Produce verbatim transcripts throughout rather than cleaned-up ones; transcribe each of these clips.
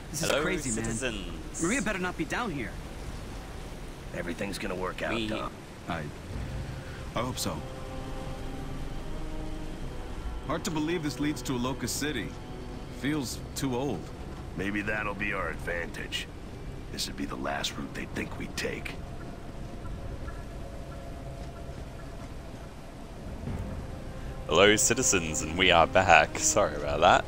This is Hello, crazy, citizens. man. Maria better not be down here. Everything's gonna work out, We- Dom. I... I hope so. Hard to believe this leads to a Locust City. Feels too old. Maybe that'll be our advantage. This would be the last route they'd think we'd take. Hello, citizens, and we are back. Sorry about that.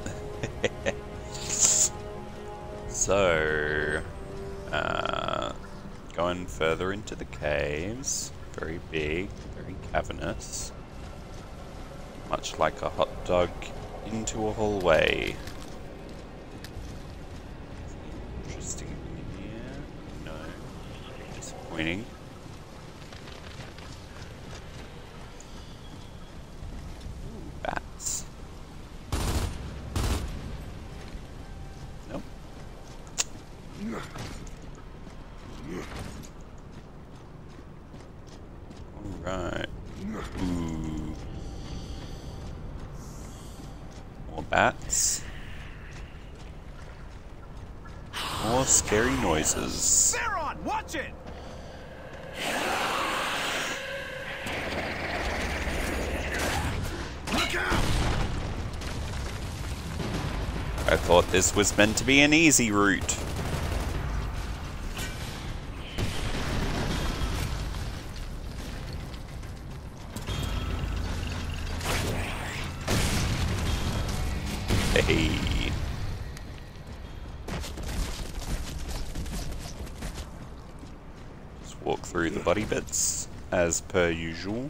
So, uh, going further into the caves. Very big, very cavernous. Much like a hot dog into a hallway. Interesting in here. No. Disappointing. Ooh, bats. Nope. Alright. Ooh. More bats. More scary noises. Theron, watch it! Look out! I thought this was meant to be an easy route. Hey. Just walk through the body bits, as per usual.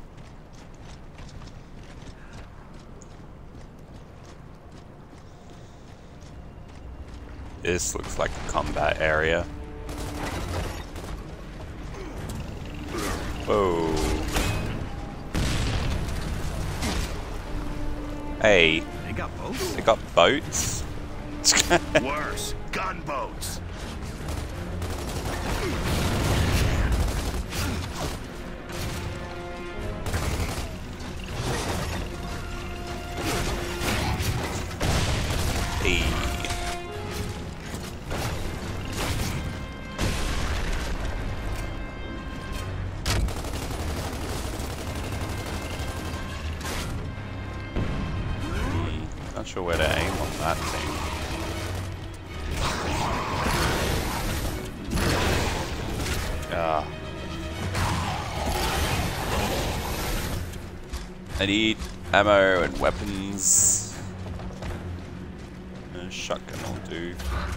This looks like a combat area. Whoa. Hey. They got boats? They got boats? Worse, gunboats. Hey. Hmm, not sure where to aim on that thing. Ah. I need ammo and weapons. A shotgun will do.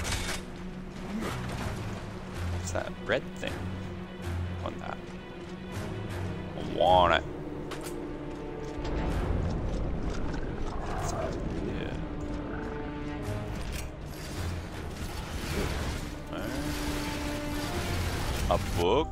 What's that red thing? Want that? I want it. What's that here? No. A book?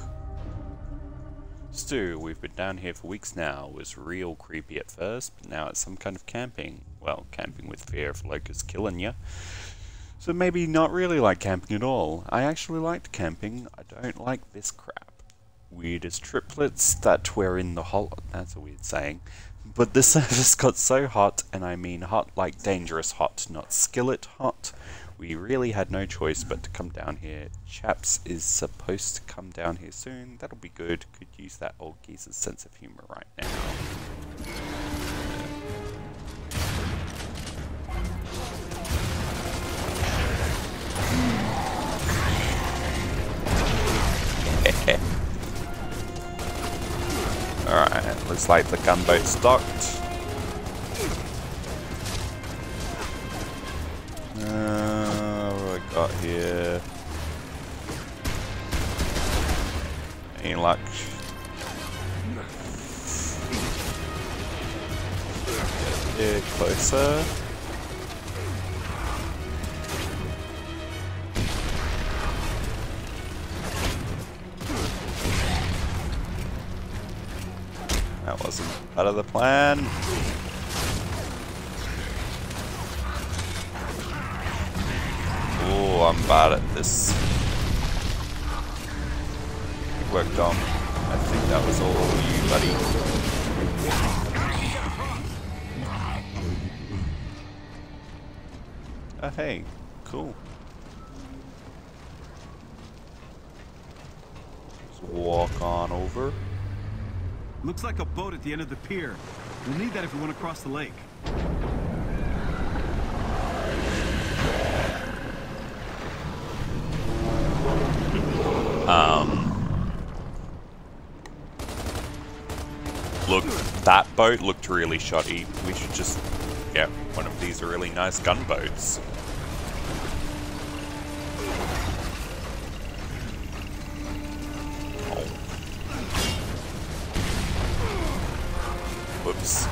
Stu, we've been down here for weeks now. It was real creepy at first, but now it's some kind of camping. Well, camping with fear of locusts killing you. So maybe not really like camping at all. I actually liked camping. I don't like this crap. Weird as triplets that were in the hole. That's a weird saying. But the service got so hot, and I mean hot like dangerous hot, not skillet hot. We really had no choice but to come down here. Chaps is supposed to come down here soon. That'll be good. Could use that old geezer's sense of humor right now. Alright, looks like the gunboat's docked. Uh, what have I got here? Any luck? Get closer. That wasn't part of the plan. Oh, I'm bad at this. Good work, Dom. I think that was all you, buddy. Oh, hey. Cool. walk on over. Looks like a boat at the end of the pier. We'll need that if we want to cross the lake. Um, look, that boat looked really shoddy. We should just get one of these really nice gunboats. Oh. Whoops.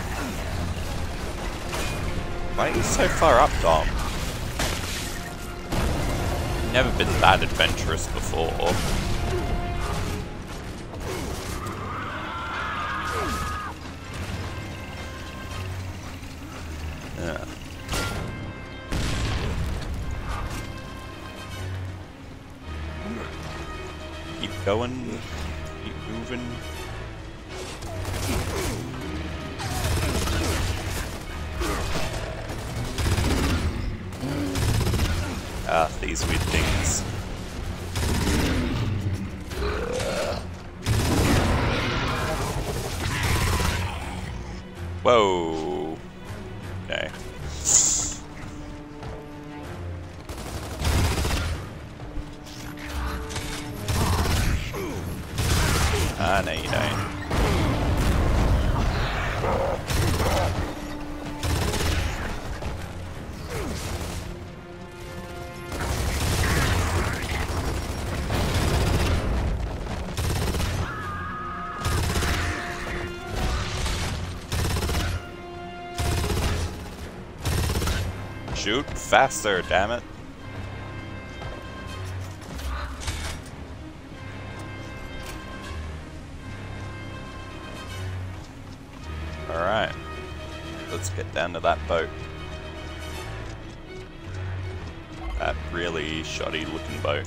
Why are you so far up, Dom? Never been that adventurous before. Yeah. Keep going, keep moving. Ah, these weird things. Whoa. Okay. Ah, no you don't. Shoot faster, damn it. Alright. Let's get down to that boat. That really shoddy looking boat.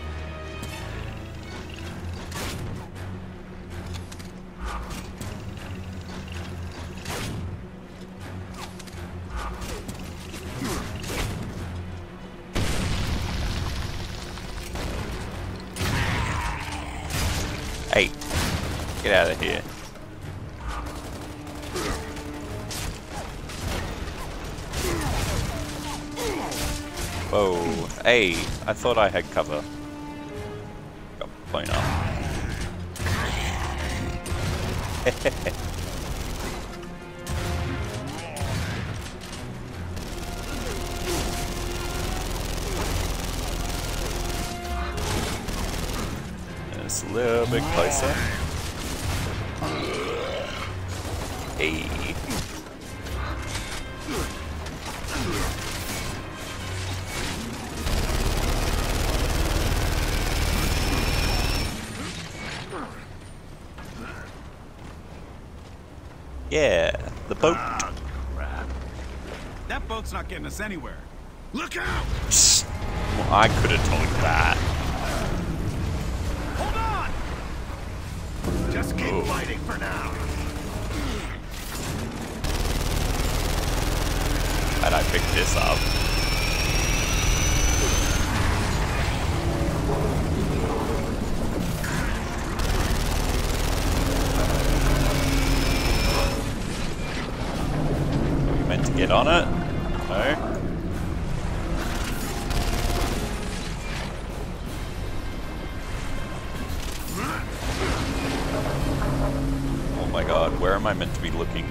Hey, get out of here. Whoa, hey, I thought I had cover. Got blown up. Just a little bit closer. Hey. Yeah, the boat. Ah, crap. That boat's not getting us anywhere. Look out! Well, I could have told you that. Hold on! Just keep Ooh. fighting for now. How'd I pick this up? You meant to get on it? No? Oh my god, where am I meant to be looking?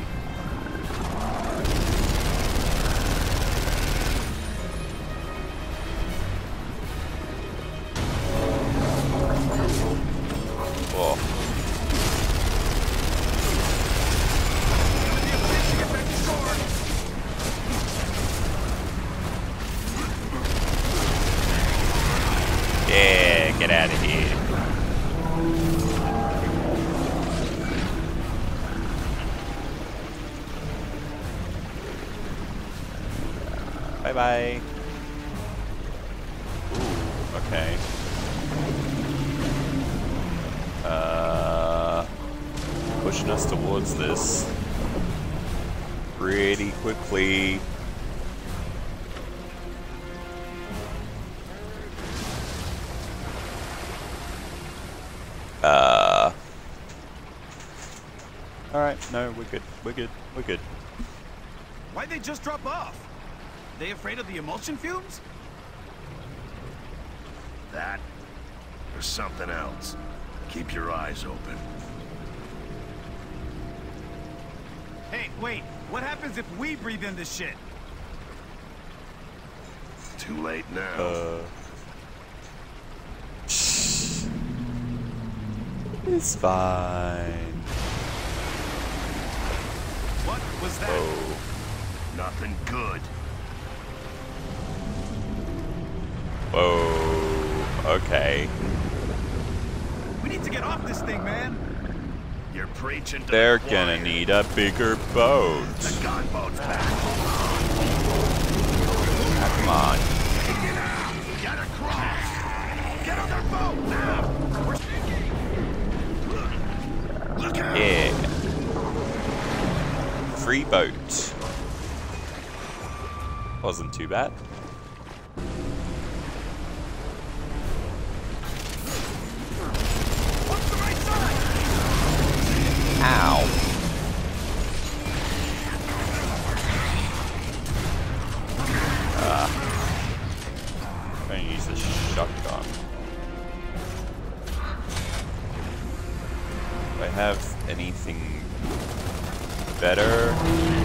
Oh. Yeah, get out of here. Bye bye. Ooh, okay. Uh, pushing us towards this pretty quickly. Uh, Alright, no, we're good. We're good. We're good. Why'd they just drop off? They afraid of the emulsion fumes? That or something else. Keep your eyes open. Hey, wait. What happens if we breathe in this shit? Too late now. Uh... It's fine. What was that? Oh. Nothing good. Whoa. Okay. We need to get off this thing, man. You're preaching to They're the gonna choir. need a bigger boat. The gunboat's back. Come on. Get across. Get on their boat now. We're Look out. Yeah. Free boat. Wasn't too bad. What's the right side? Ow. Ah. I'm gonna use the shotgun. Do I have anything better?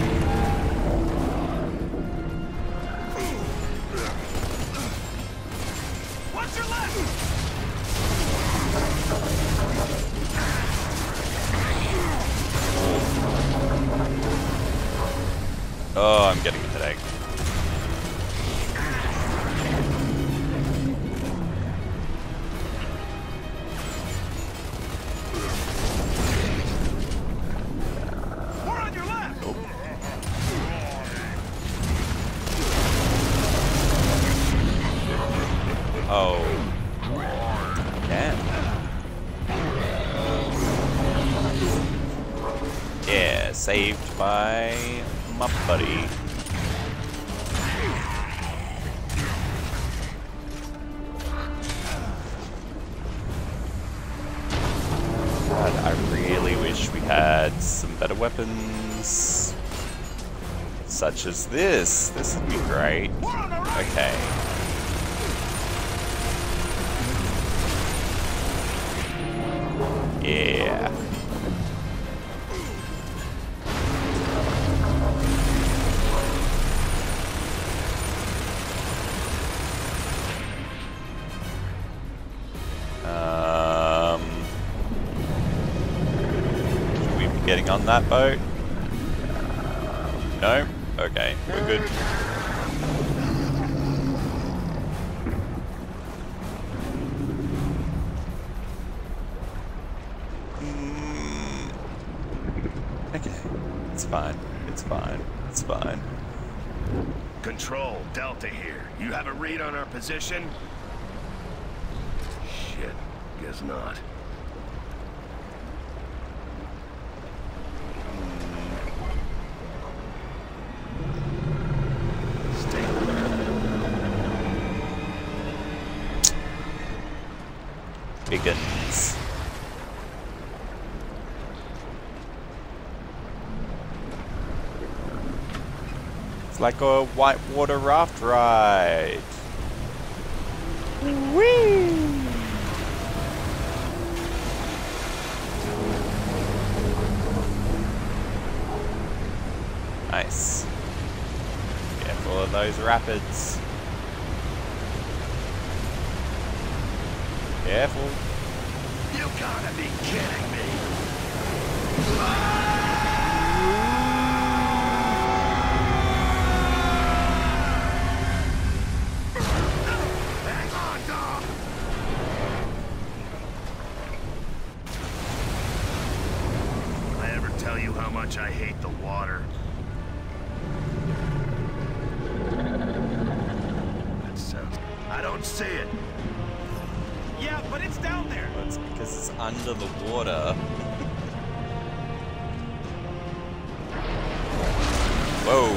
Watch your left! Oh, I'm getting a headache. We're on your left! Oh. Damn. Yeah, saved by my buddy. God, I really wish we had some better weapons. Such as this. This would be great. We're on the right! Okay. Yeah. Um, should we be getting on that boat? No? Okay, we're good. Mm. Okay, it's fine. It's fine. It's fine. Control, Delta here. You have a read on our position? Shit, guess not. Stay Biggins. It's like a whitewater raft ride. Whee! Nice. Careful of those rapids. Careful. You gotta be kidding me! Hang on, dog! I ever tell you how much I hate the water? That sounds... I don't see it! Yeah, but it's down there. Well, it's because it's under the water. Whoa.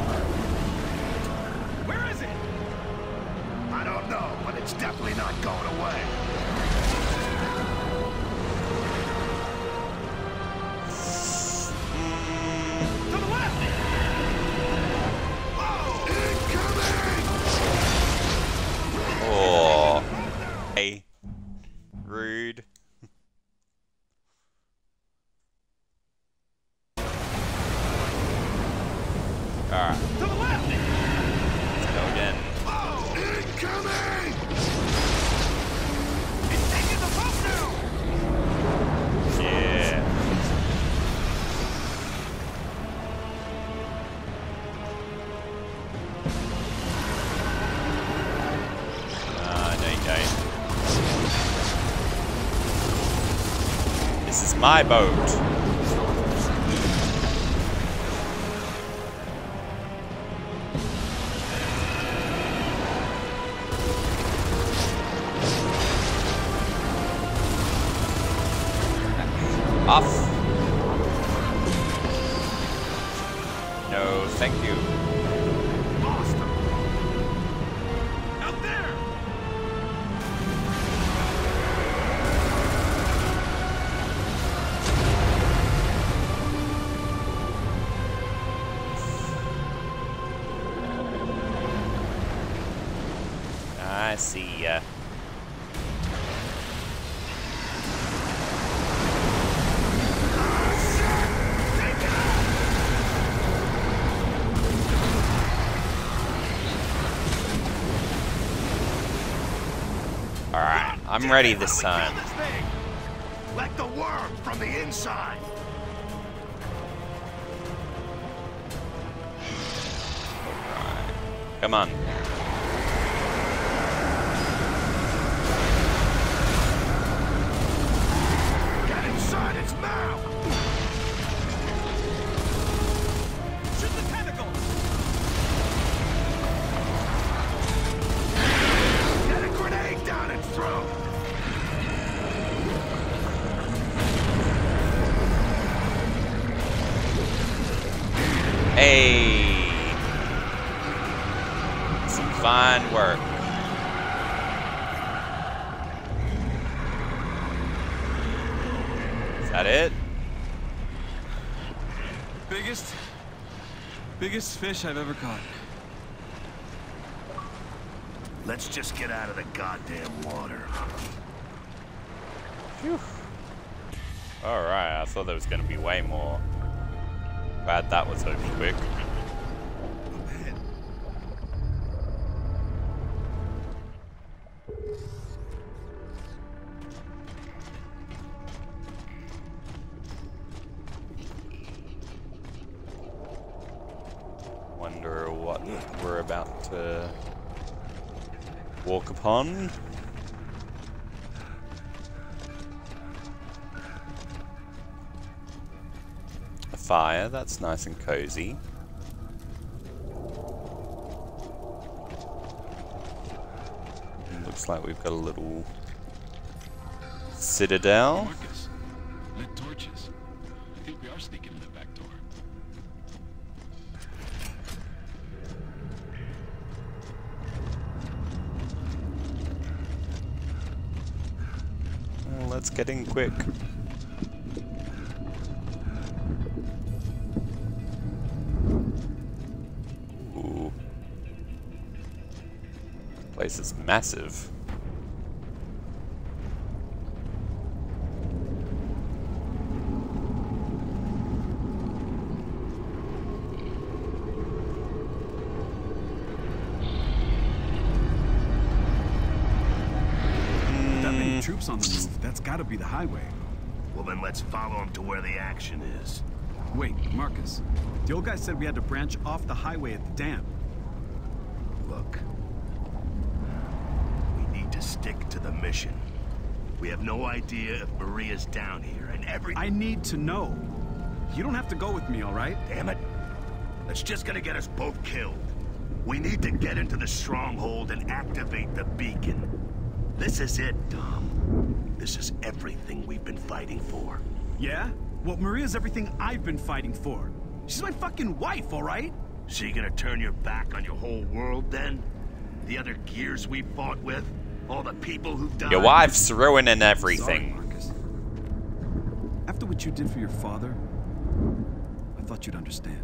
Where is it? I don't know, but it's definitely not going away. my boat. Off. No, thank you. Lost him. Out there. I see ya. Alright, I'm ready this time. Like the worm from the inside. Alright. Come on. Get inside its mouth. Shoot the tentacles. Get a grenade down its throat. Hey! Some fine work. Is that it? Biggest, biggest fish I've ever caught. Let's just get out of the goddamn water. Phew. Alright, I thought there was going to be way more. Glad that was over quick. Wonder what we're about to walk upon. A fire, that's nice and cozy. And looks like we've got a little citadel. Marcus, lit torches. I think we are sneaking in the back door. Well, let's get in quick. Ooh. Place is massive. That many troops on the move, that's gotta be the highway. Well, then let's follow him to where the action is. Wait, Marcus. The old guy said we had to branch off the highway at the dam. Look. We need to stick to the mission. We have no idea if Maria's down here, and every- I need to know. You don't have to go with me, all right? Damn it. That's just gonna get us both killed. We need to get into the stronghold and activate the beacon. This is it, Dom. This is everything we've been fighting for. Yeah? Well, Maria's everything I've been fighting for. She's my fucking wife, all right? So you gonna turn your back on your whole world, then? The other gears we fought with? All the people who've died? Your wife's ruining Sorry, everything. Marcus. After what you did for your father, I thought you'd understand.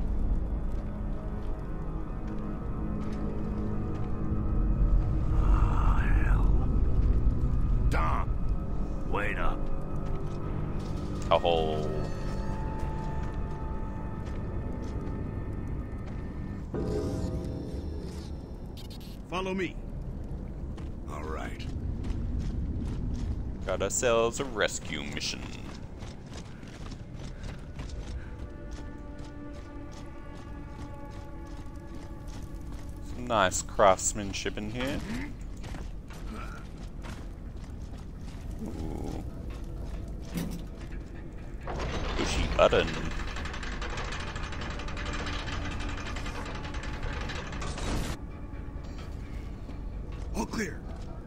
Ah, hell. Dom, wait up. A whole. Follow me. All right. Got ourselves a rescue mission. Some nice craftsmanship in here. Ooh. button. All clear.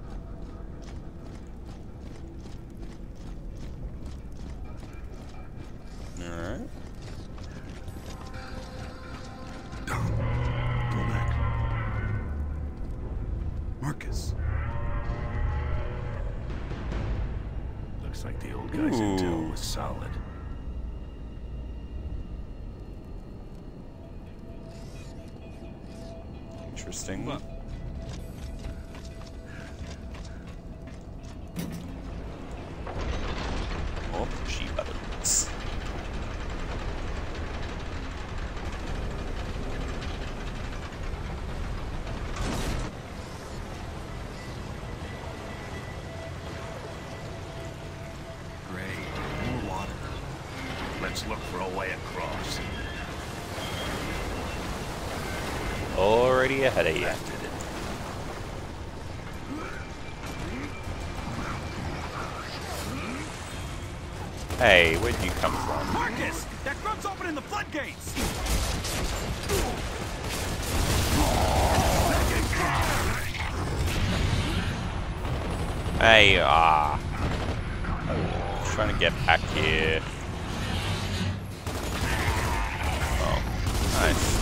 Alright. Dom, go back. Marcus. Looks like the old guy's Ooh. intel was solid. Interesting. Move up. More pushy buttons. Great. More water. Let's look for a way across. Already ahead of you. Hey, where'd you come from? Marcus! That grub's opening the floodgates! Hey, ah. Trying to get back here. Oh, nice.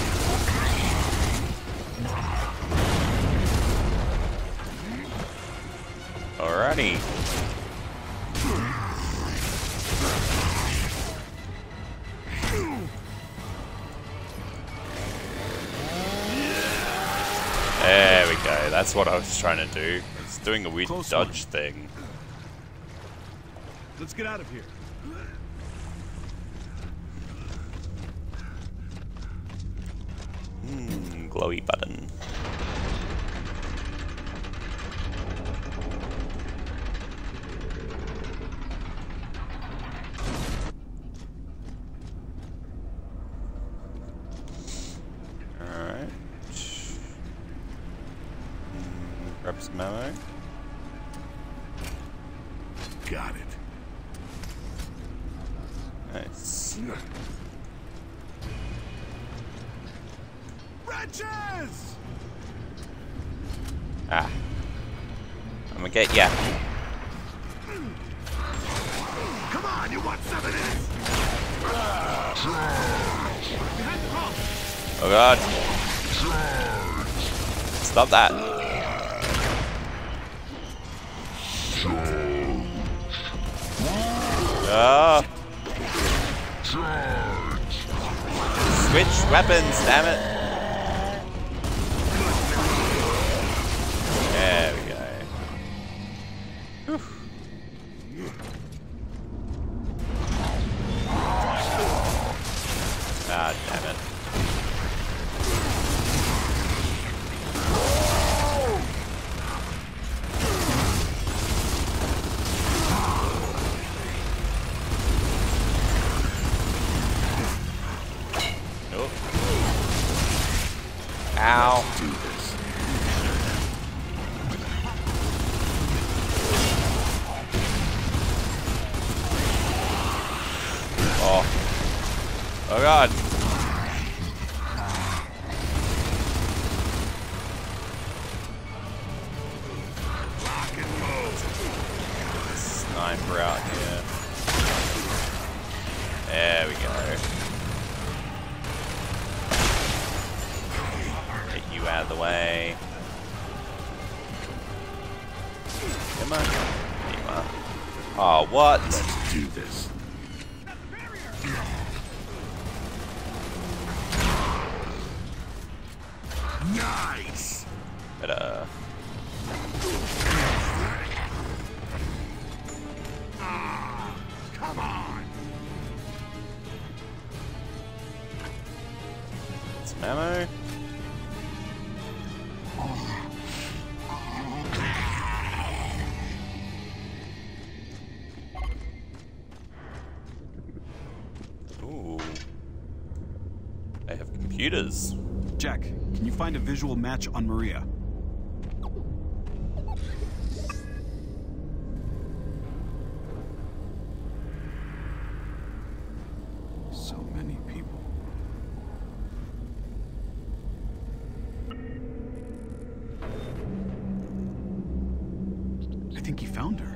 Alrighty. There we go. That's what I was trying to do. It's doing a weird Close dodge thing. Let's get out of here. Hmm, glowy button. Alright. Hmm, grab some ammo. Got it. Nice. Wrenches! Ah. I'm gonna get ya. Come on, you want some of this? Oh god. Stop that. Oh. Switch weapons, damn it. There we go. Whew. Ah, damn it. Ow. Do this. Oh. Oh god. Lock and move. Sniper out here. There we go. Get you out of the way. Come on. Come on. Oh, what? Let's do this. Nice! Better. Ah, come on! Some ammo. Ooh. They have computers. Jack, can you find a visual match on Maria? many people. I think he found her.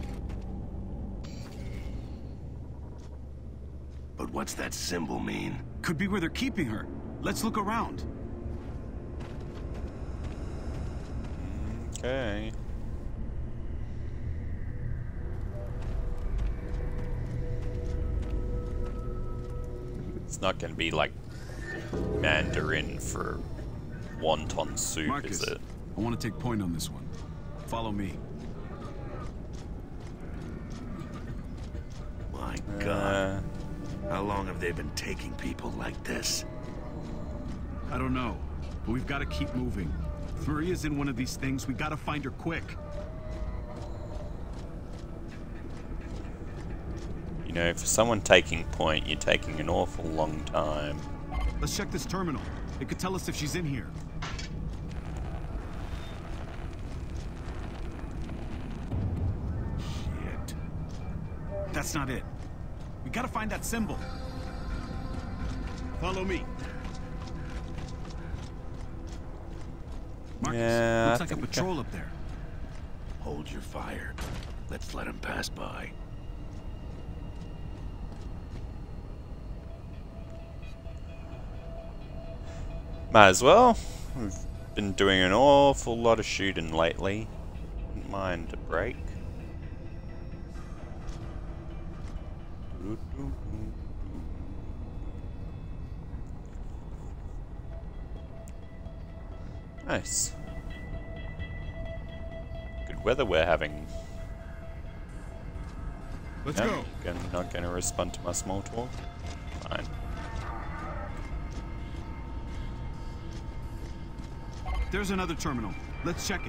But what's that symbol mean? Could be where they're keeping her. Let's look around. Okay. It's not going to be like Mandarin for wonton soup, Marcus, is it? I want to take point on this one. Follow me. My Uh, God. How long have they been taking people like this? I don't know, but we've got to keep moving. If Maria's in one of these things, we got to find her quick. you know, for someone taking point, you're taking an awful long time. Let's check this terminal. It could tell us if she's in here. Shit. That's not it. We gotta find that symbol. Follow me. Marcus, Yeah, looks I like a think patrol up there. Hold your fire. Let's let him pass by. Might as well. We've been doing an awful lot of shooting lately. Wouldn't mind a break. Nice. Good weather we're having. Let's No, go. gonna- not gonna respond to my small talk. Fine. There's another terminal. Let's check it.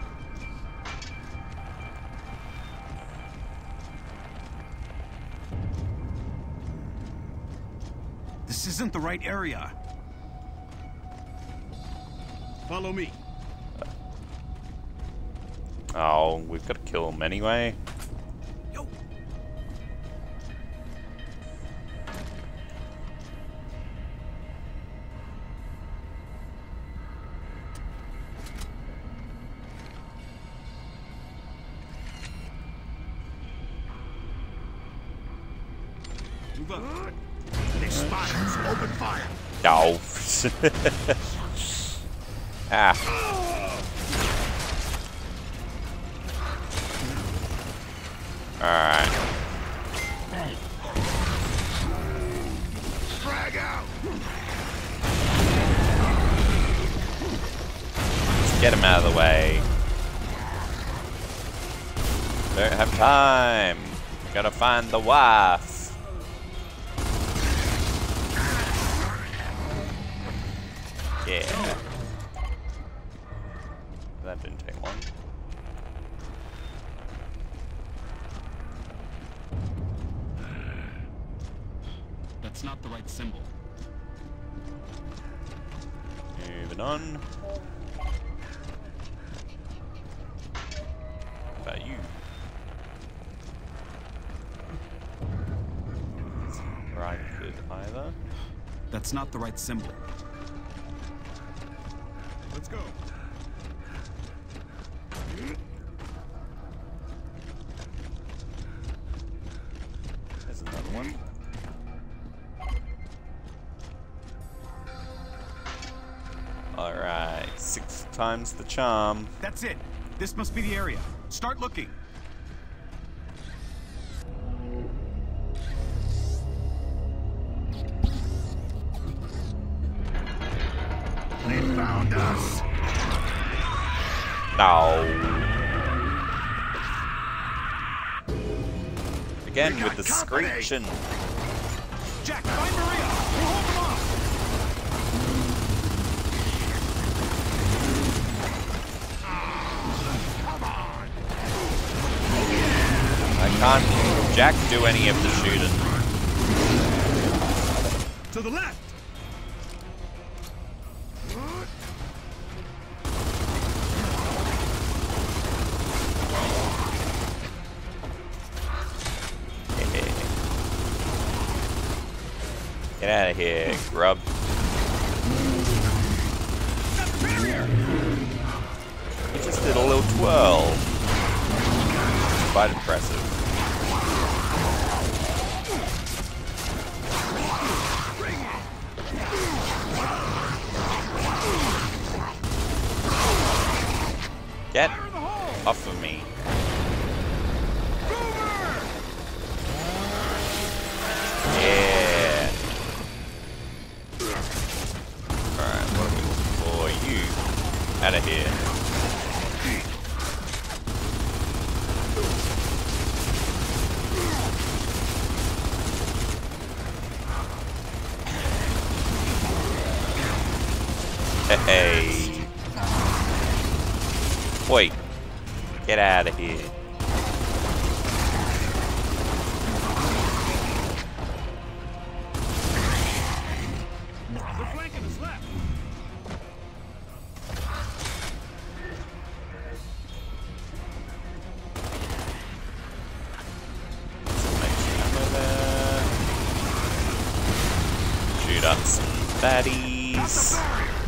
This isn't the right area. Follow me. Oh, we've got to kill him anyway. Yo. Move up. They spotted us. Open fire. No. ah. Alright. Frag out. Let's get him out of the way. Don't have time. Gotta find the wife. Yeah. That didn't take long. That's not the right symbol. Moving on. What about you? It's not right good either. That's not the right symbol. Let's go. There's another one. Alright, six times the charm. That's it. This must be the area. Start looking. They found us. No. Again We with got the company. screeching. Jack, find Maria. We'll hold them off. I can't Jack do any of the shooting. To the left. Get out of here, grub. He just did a little twirl. Quite impressive. Get off of me. Yeah. Alright, what are we looking for? You. Out of here. Hey. Wait. Get out of here. They're flanking us left. Some extra ammo there. Shoot up some baddies.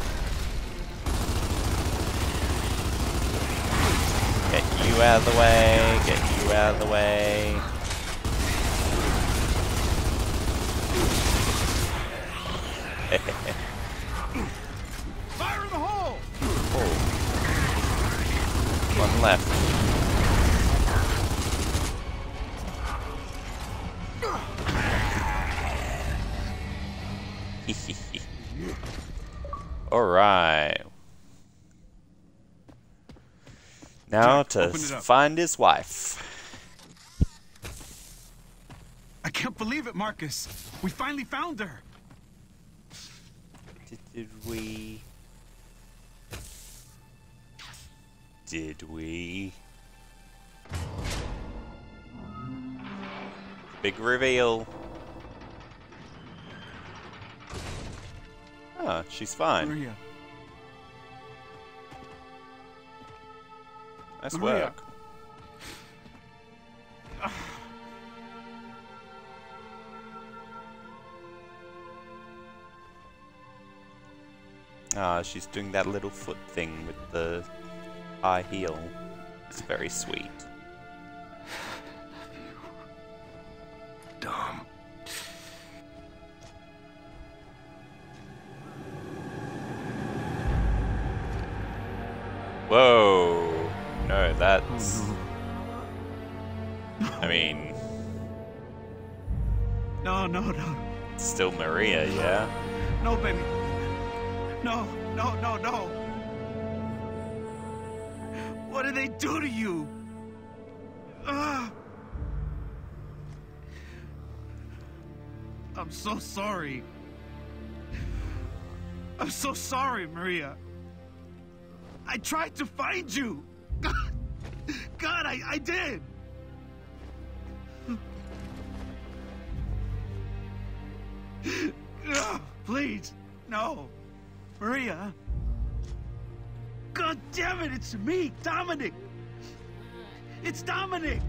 Get you out of the way. Get you out of the way. Fire in the hole! Oh. One left. Alright. Now Jack, to open it up. find his wife. I can't believe it, Marcus. We finally found her. Did, did we? Did we? Big reveal. Ah, she's fine. Maria. Nice Maria. work. Ah, she's doing that little foot thing with the high heel. It's very sweet. Dom. Whoa! No, that's... I mean... No, no, no. It's still Maria, yeah? No, baby. No, no, no, no. What did they do to you? Ah. I'm so sorry. I'm so sorry, Maria. I tried to find you. God, God, I, I did. No, please, no. Maria. God damn it, it's me, Dominic. It's Dominic.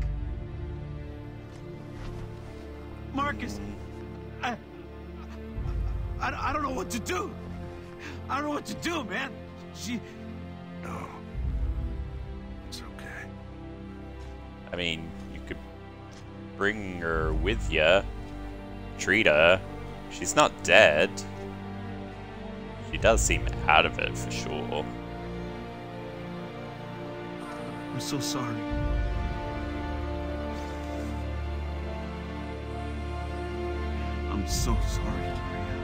Marcus, I, I, I don't know what to do. I don't know what to do, man. She... No. It's okay. I mean, you could bring her with you. Treat her. She's not dead. She does seem out of it for sure. I'm so sorry. I'm so sorry, Maria.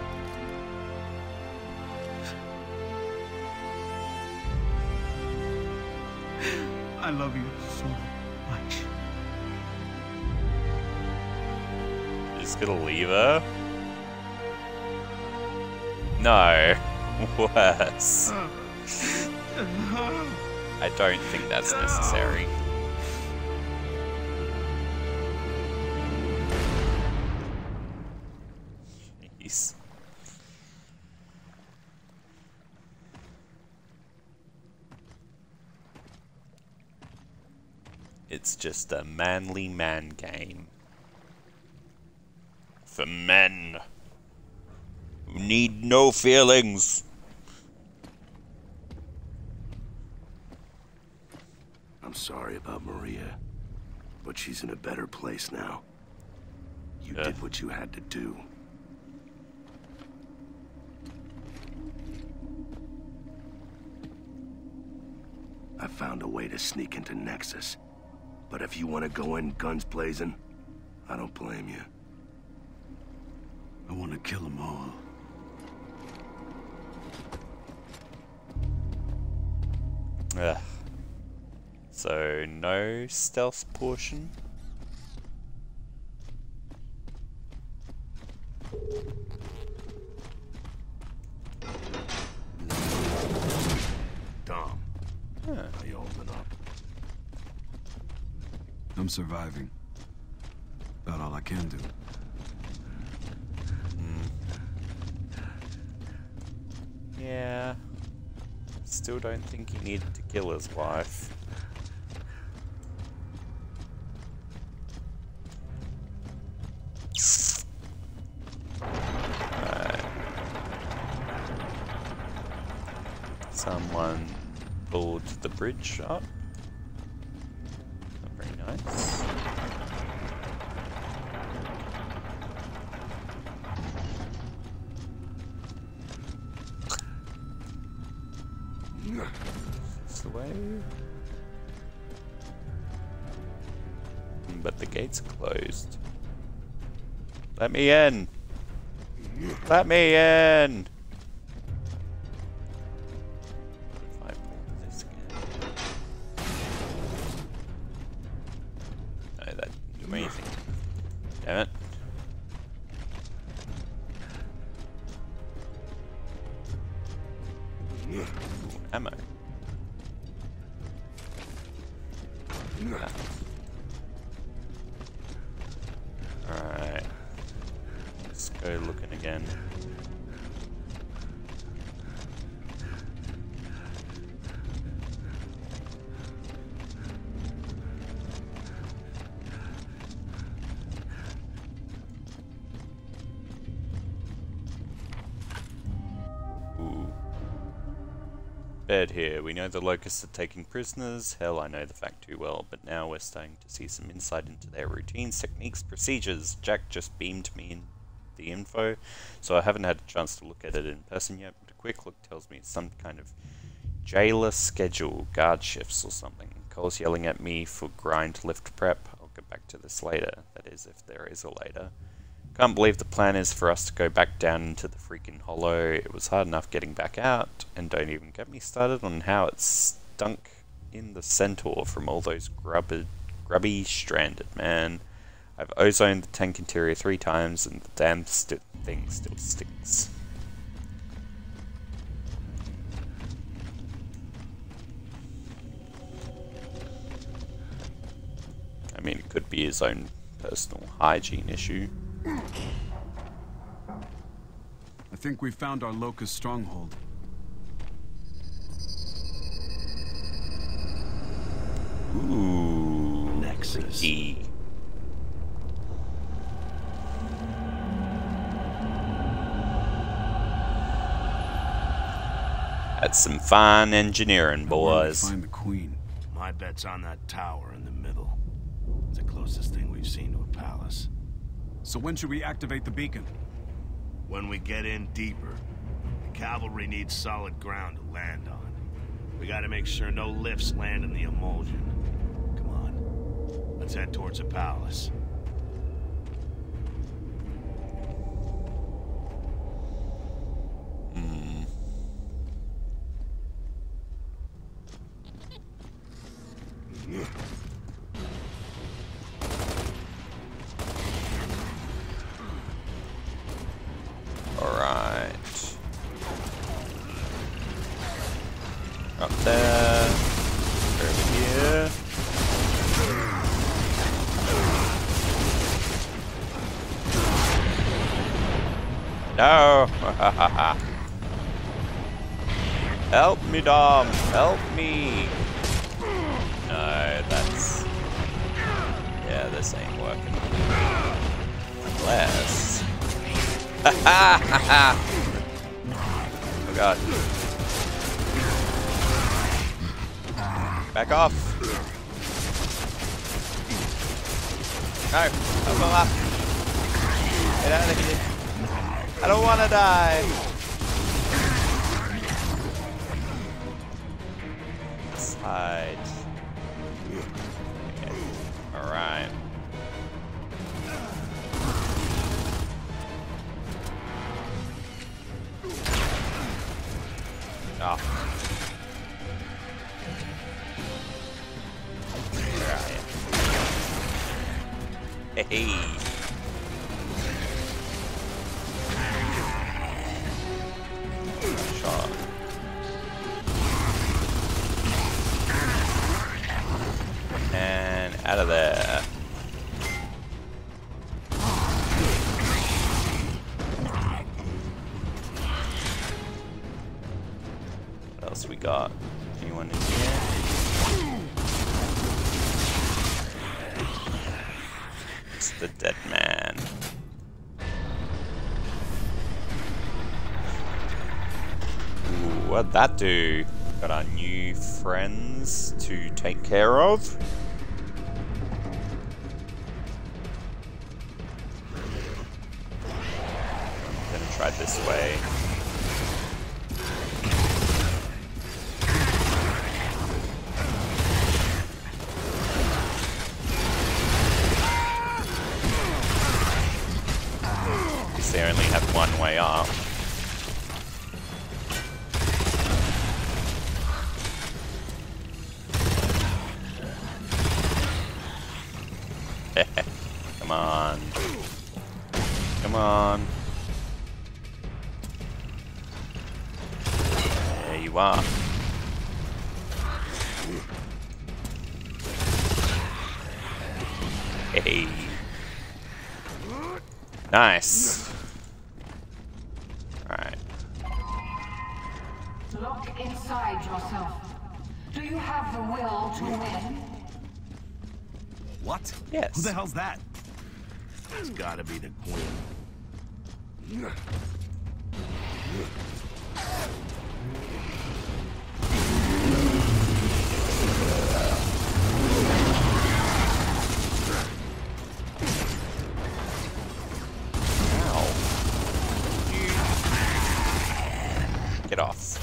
I love you so much. You're just gonna leave her? No. Worse. I don't think that's necessary. Jeez. It's just a manly man game. For men. Need no feelings. I'm sorry about Maria, but she's in a better place now. You Yeah. did what you had to do. I found a way to sneak into Nexus. But if you want to go in guns blazing, I don't blame you. I want to kill them all. Ugh. So, no stealth portion? Dom, Huh. how you holding up? I'm surviving. About all I can do. Yeah. Still don't think he needed to kill his wife. Right. Someone pulled the bridge up. Not very nice. This way. But the gate's closed. Let me in! Let me in! If I pull this again. No, that didn't do anything. Damn it. Ooh, ammo. Ah. Alright. Let's go looking again. Ooh. Bed here. We know the Locusts are taking prisoners. Hell, I know the fact too well, but now we're starting to see some insight into their routines, techniques, procedures. Jack just beamed me in the info, so I haven't had a chance to look at it in person yet, but a quick look tells me it's some kind of jailer schedule, guard shifts or something. Cole's yelling at me for grind lift prep. I'll get back to this later. That is, if there is a later. Can't believe the plan is for us to go back down into the freaking hollow. It was hard enough getting back out, and don't even get me started on how it stunk in the Centaur from all those grubby, grubby stranded, man. I've ozoned the tank interior three times, and the damn st thing still stinks. I mean, it could be his own personal hygiene issue. I think we found our Locust stronghold. Ooh. Nexus. Key. That's some fine engineering, Now, where do we boys. find the Queen. My bet's on that tower in the middle. It's the closest thing we've seen to a palace. So when should we activate the beacon? When we get in deeper, the cavalry needs solid ground to land on. We gotta make sure no lifts land in the emulsion. Come on, let's head towards the palace. Hmm. Alright. Up there. Over here. No! Help me, Dom! Help me! No, that's... Yeah, this ain't working. Unless... Ha ha ha ha! God. Back off. No, level up. Get out of here. I don't want to die. Slide. Okay. Alright. Oh. Where are you? Hey. Shot. And out of there. What else we got? Anyone in here? It's the dead man. Ooh, what'd that do? Got our new friends to take care of. I'm gonna try this way. They only have one way up. Come on. Come on. There you are. Hey. Nice. Alright. Look inside yourself. Do you have the will to win? What? Yes. Who the hell's that? It's gotta be the Queen. Get off.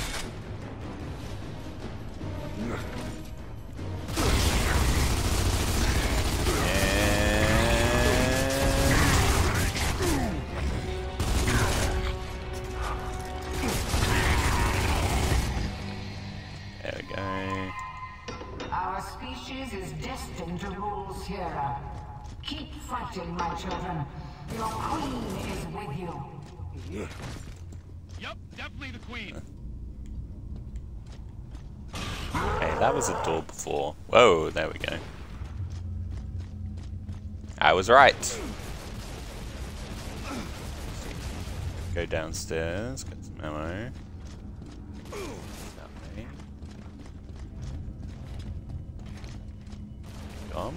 There we go. Our species is destined to rule Sierra. Keep fighting, my children. Your queen is with you. Yep, definitely the Queen. Hey, that was a door before. Whoa, there we go. I was right. Go downstairs, get some ammo. That way. Gone.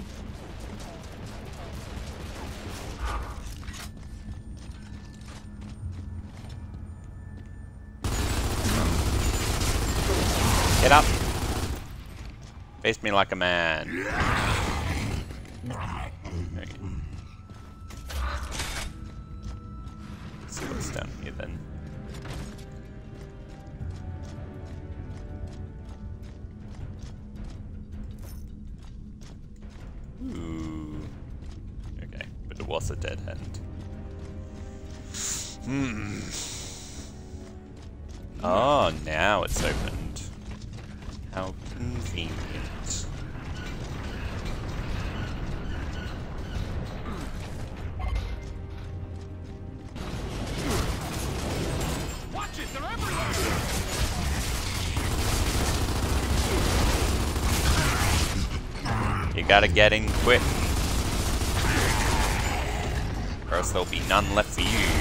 Get up. Face me like a man. There you go. Let's see what's down here then. Ooh. Okay, but it was a dead end. Hmm. Oh, now it's opened. How convenient. Watch it, they're everywhere! You gotta get in quick. Or else there'll be none left for you.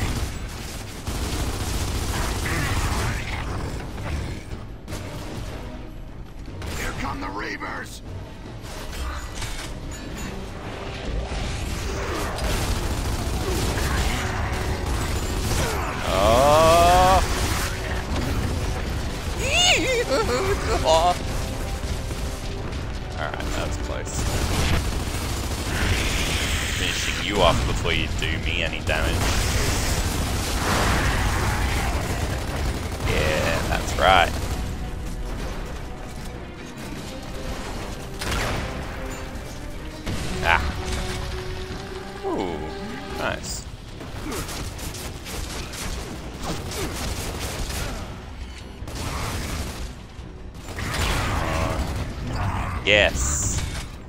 Come the Reavers! Oh! that's close. Finishing you off before you do me any damage. Yeah, that's right. Ah. Ooh, nice. Yes.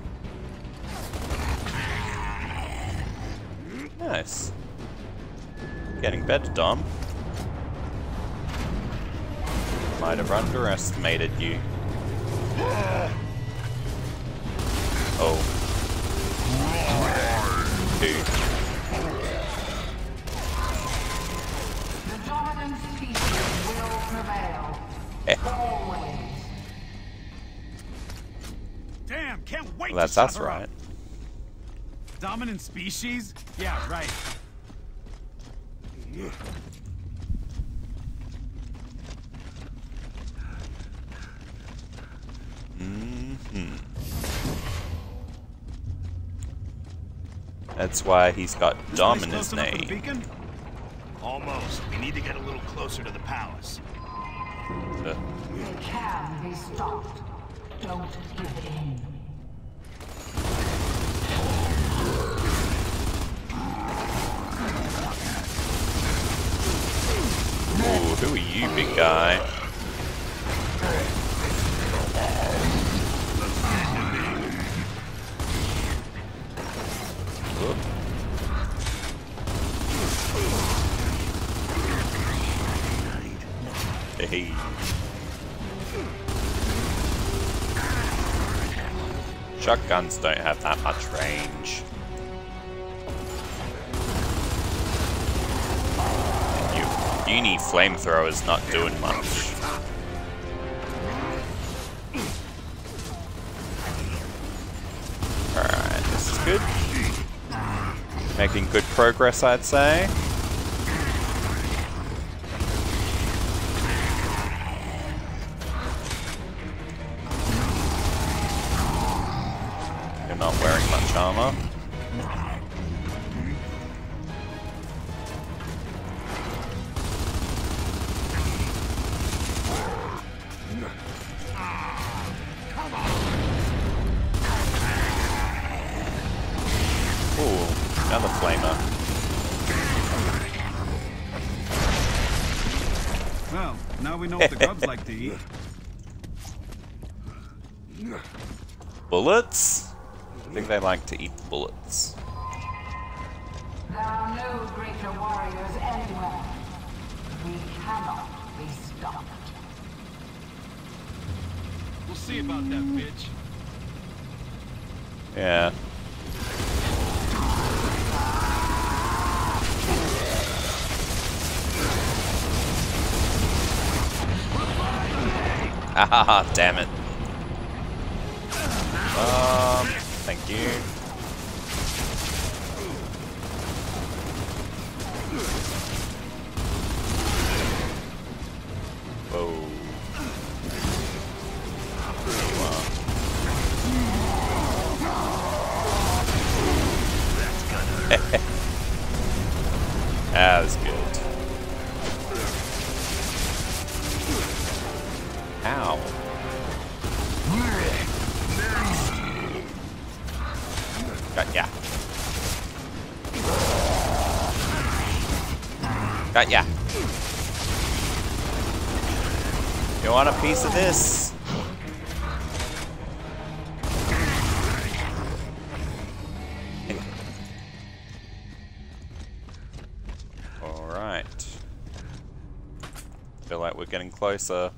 Nice. Getting better, Dom. Might have underestimated you. Oh. Dude. The dominant species will prevail. Eh. Always. Damn, can't wait Well, that's to us, shut her right? up. Dominant species? Yeah, right. Mm-hmm. That's why he's got Dom in his name. Beacon? Almost. We need to get a little closer to the palace. Uh, They can be stopped. Don't give in. ooh, who are you, big guy? Whoop. Hey. Shotguns don't have that much range. You, uni flamethrower's not doing much. Alright, this is good. Making good progress, I'd say. You're not wearing much armor. Ooh, another flamer. Well, now we know what the grubs like to eat. Bullets? I think they like to eat bullets. There are no greater warriors anywhere. We cannot be stopped. We'll see about that, bitch. Yeah. Ah, damn it. Um, thank you. Whoa. That was good. Ow. Got ya. Got ya. You want a piece of this? Alright. Feel like we're getting closer.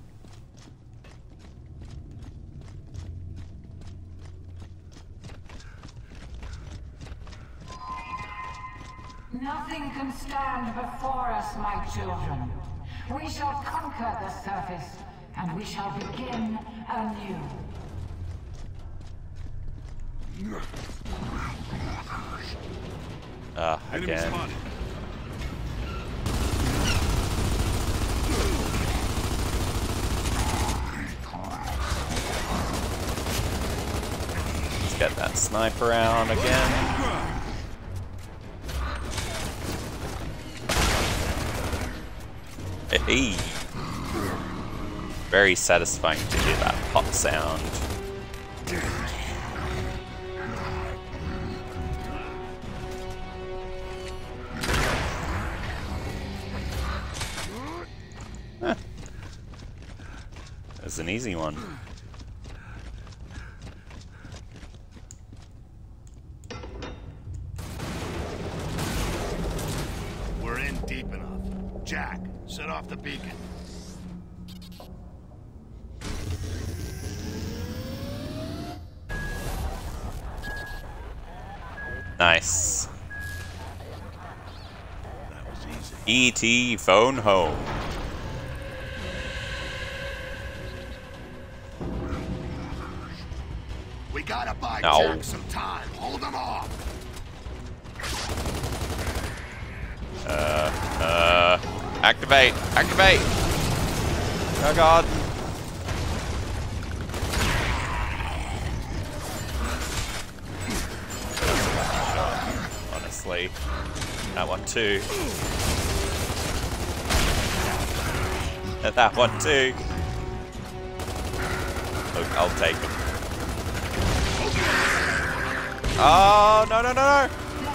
Nothing can stand before us, my children. We shall conquer the surface, and we shall begin anew. Ah, Enemy again. spotted. get that sniper out again. Hey, very satisfying to hear that pop sound. Huh. That's an easy one. We're in deep enough. Jack, set off the beacon. Nice. That was easy. E T phone home. We gotta buy No. Jack some time. Hold them off. Uh, uh, activate, activate! Oh god. Honestly, that one too. And that one too. Look, I'll take him. Oh, no, no, no, no!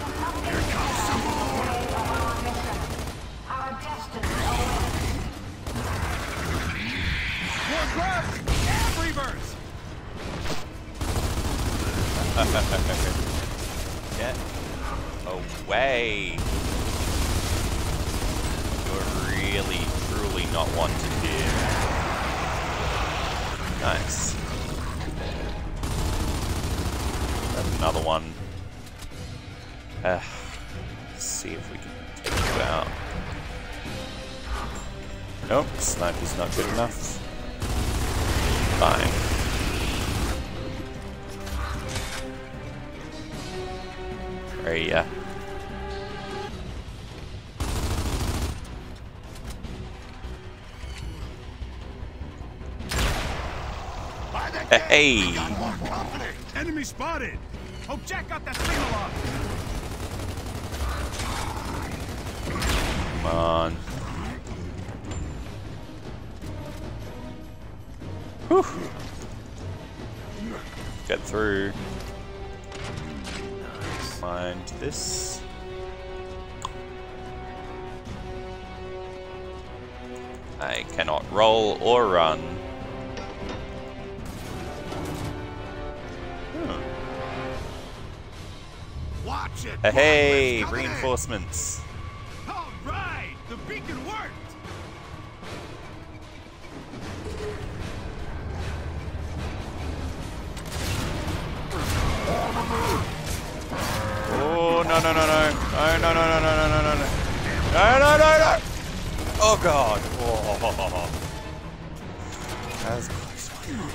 Get away. You're really, truly not wanted here. Nice. That's another one. Uh, let's see if we can take you out. Nope, sniper's not good enough. Fine. Where are ya? Hey! Enemy spotted! Hope Jack got that signal off! Come on. Whew. Get through. Find this. I cannot roll or run. Hmm. Watch it. Hey, Coming in. reinforcements. All right! The beacon worked! Oh, no, no, no, no. No, no, no, no, no, no, no, no, no. No, no, no, no. Oh, God. Oh. That was a close one.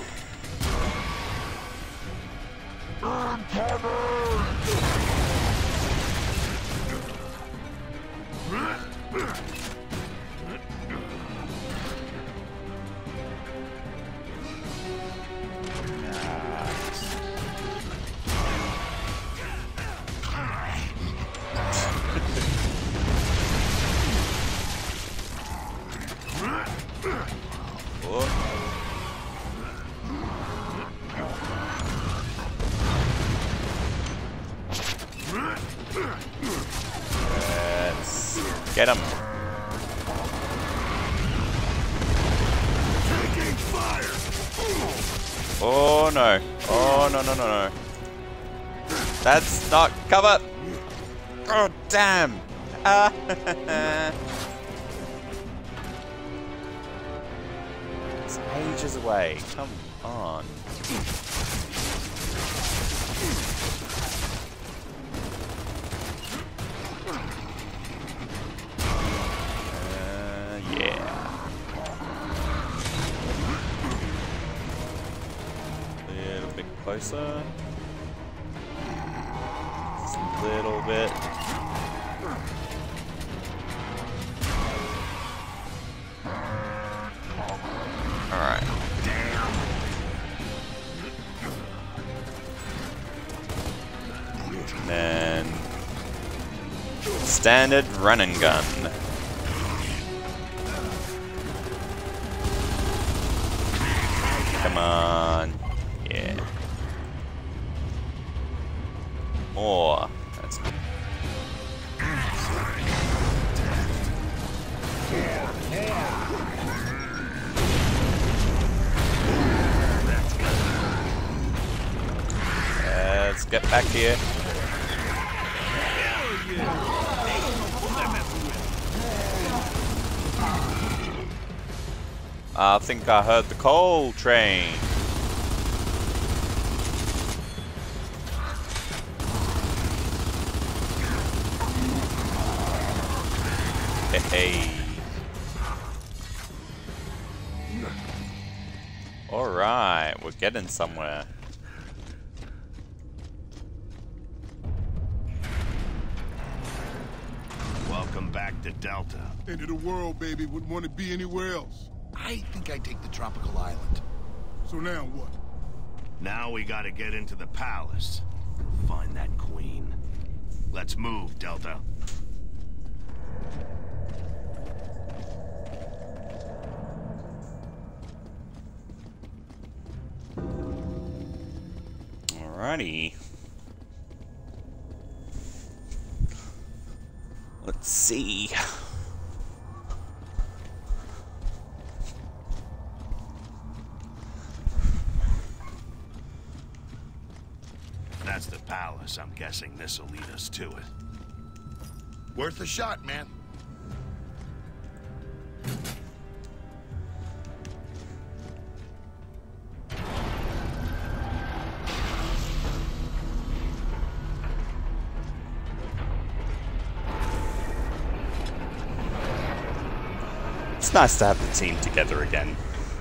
Let's get him. Taking fire. Oh no. Oh no no no no. That's not cover. Oh damn. Ah. It's ages away. Come on. Uh, yeah. A little bit closer. Just a little bit. Alright. And then standard run and gun. Come on. Yeah. More. That's good. Let's get back here. I think I heard the coal train. Hey. Alright, we're getting somewhere. Welcome back to Delta. End of the world, baby. Wouldn't want to be anywhere else. I think I'd take the tropical island. So now what? Now we gotta get into the palace. Find that queen. Let's move, Delta. Alrighty. Let's see. That's the palace. I'm guessing this'll lead us to it. Worth a shot, man. It's nice to have the team together again.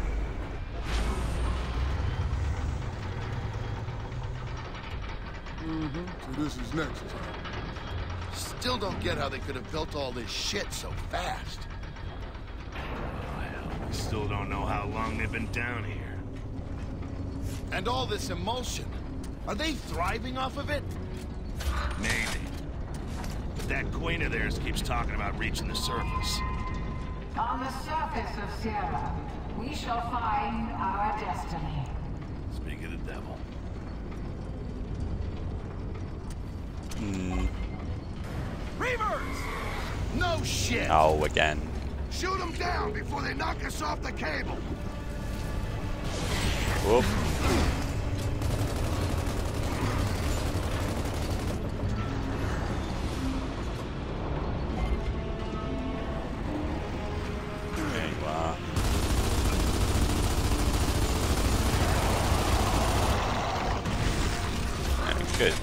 Mm-hmm. So this is next time. Still don't get how they could have built all this shit so fast. Well, we still don't know how long they've been down here. And all this emulsion. Are they thriving off of it? Maybe. But that queen of theirs keeps talking about reaching the surface. On the surface of Sierra, we shall find our destiny. Speak of the devil. Hmm. Reavers! No shit! Oh, again. Shoot them down before they knock us off the cable! Whoop. There you are. Very good.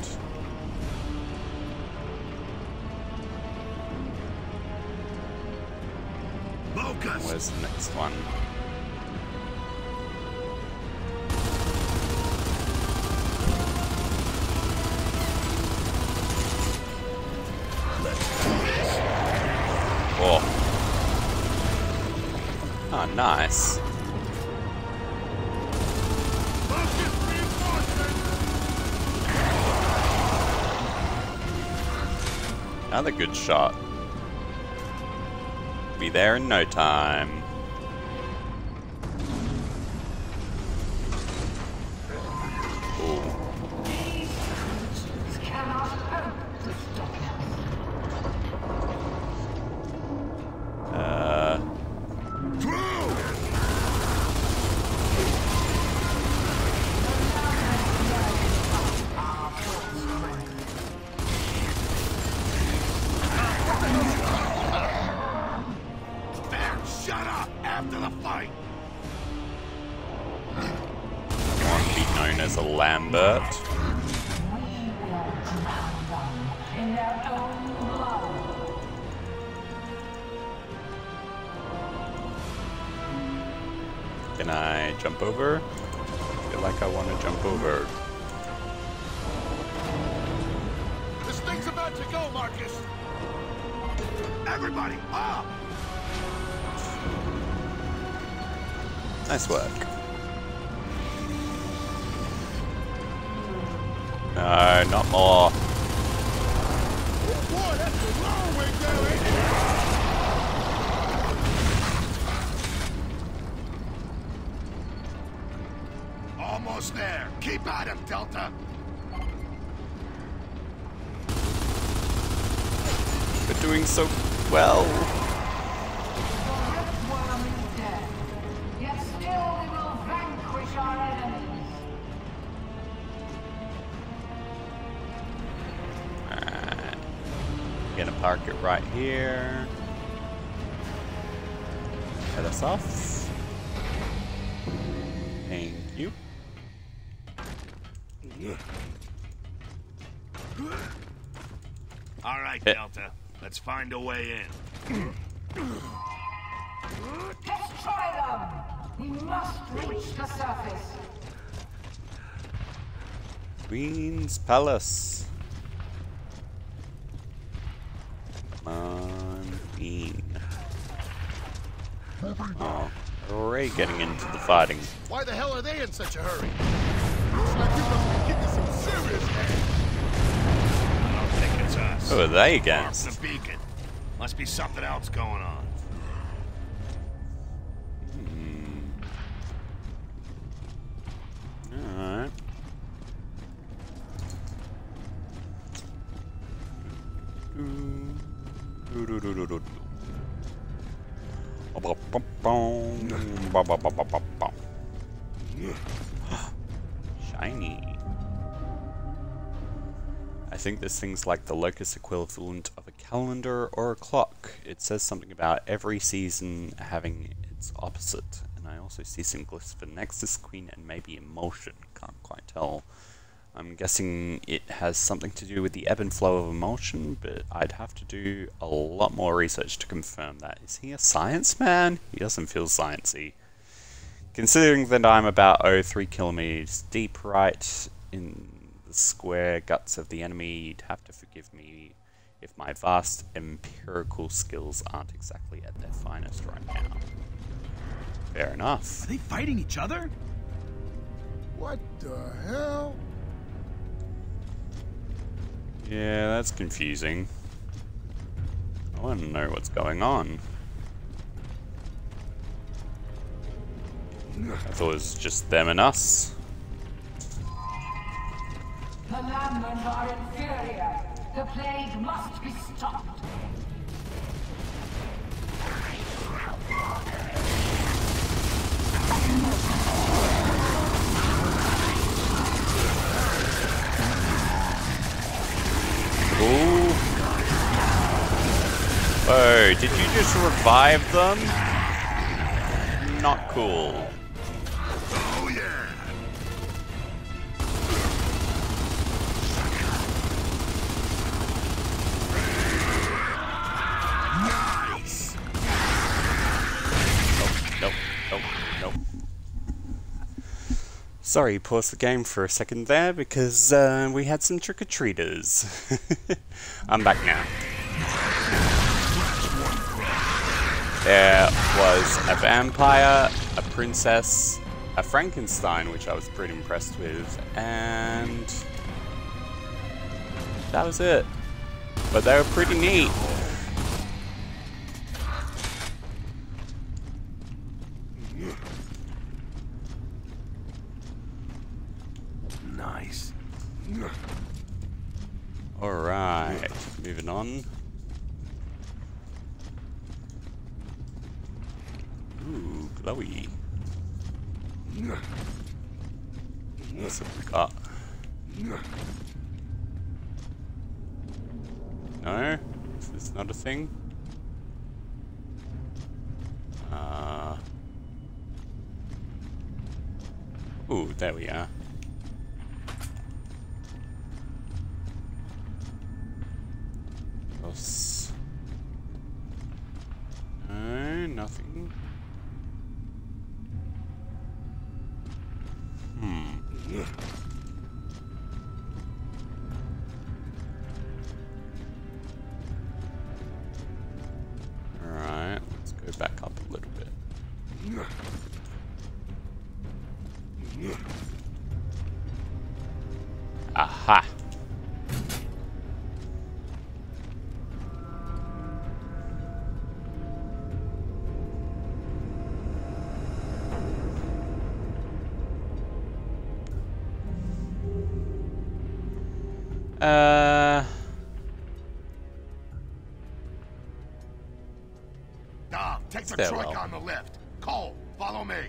Where's the next one? Oh. Oh, nice. Another good shot. Be there in no time. Ooh. Cannot hope to stop us. Uh. Shut up after the fight! Want to be known as a Lambert. We will drown them in their own blood. Can I jump over? I feel like I want to jump over. This thing's about to go, Marcus! Everybody, up! Nice work. No, not more. Almost there. Keep at him, Delta. We're doing so well. The Riftworm is dead. Yet still we will vanquish our enemies. Alright. Gonna park it right here. Head us off. Thank you. All right, Eh. Delta. Let's find a way in. Destroy them! We must reach the surface. Queen's Palace. Come on, Queen. Oh, we're already getting into the fighting. Why the hell are they in such a hurry? Looks like you must be kicking some serious ass. I don't think it's us. Who are they Off against? the beacon. Must be something else going on. Alright. Shiny. I think this thing's like the Locust equivalent of a calendar or a clock. It says something about every season having its opposite. And I also see some glyphs for Nexus, Queen, and maybe Emotion. Can't quite tell. I'm guessing it has something to do with the ebb and flow of emotion, but I'd have to do a lot more research to confirm that. Is he a science man? He doesn't feel sciencey. Considering that I'm about oh three kilometers deep right in the square guts of the enemy, you'd have to forgive me if my vast empirical skills aren't exactly at their finest right now. Fair enough. Are they fighting each other? What the hell? Yeah, that's confusing. I want to know what's going on. I thought it was just them and us. The landmen are inferior. The plague must be stopped. Ooh. Oh, did you just revive them? Not cool. Oh, yeah. Nice. Nope, nope, nope. Sorry, paused the game for a second there because uh, we had some trick-or-treaters. I'm back now. There was a vampire, a princess, a Frankenstein, which I was pretty impressed with, and that was it. But they were pretty neat. Nice. Alright, moving on. Ooh, glowy. What's have we got? No? Is this not a thing? Uh. Ooh, there we are. Else. No, nothing. Hmm. Alright, let's go back up a little bit. Aha! Uh... Dom, take the Stairwell. truck on the left. Cole, follow me.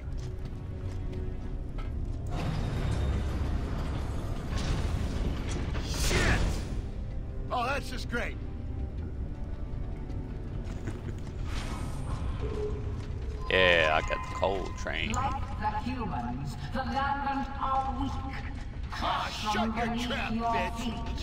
Shit! Oh, that's just great. Yeah, I got the coal train. Like the humans, the Lambent are weak. Crush shut them your beneath trap, your bitch. feet.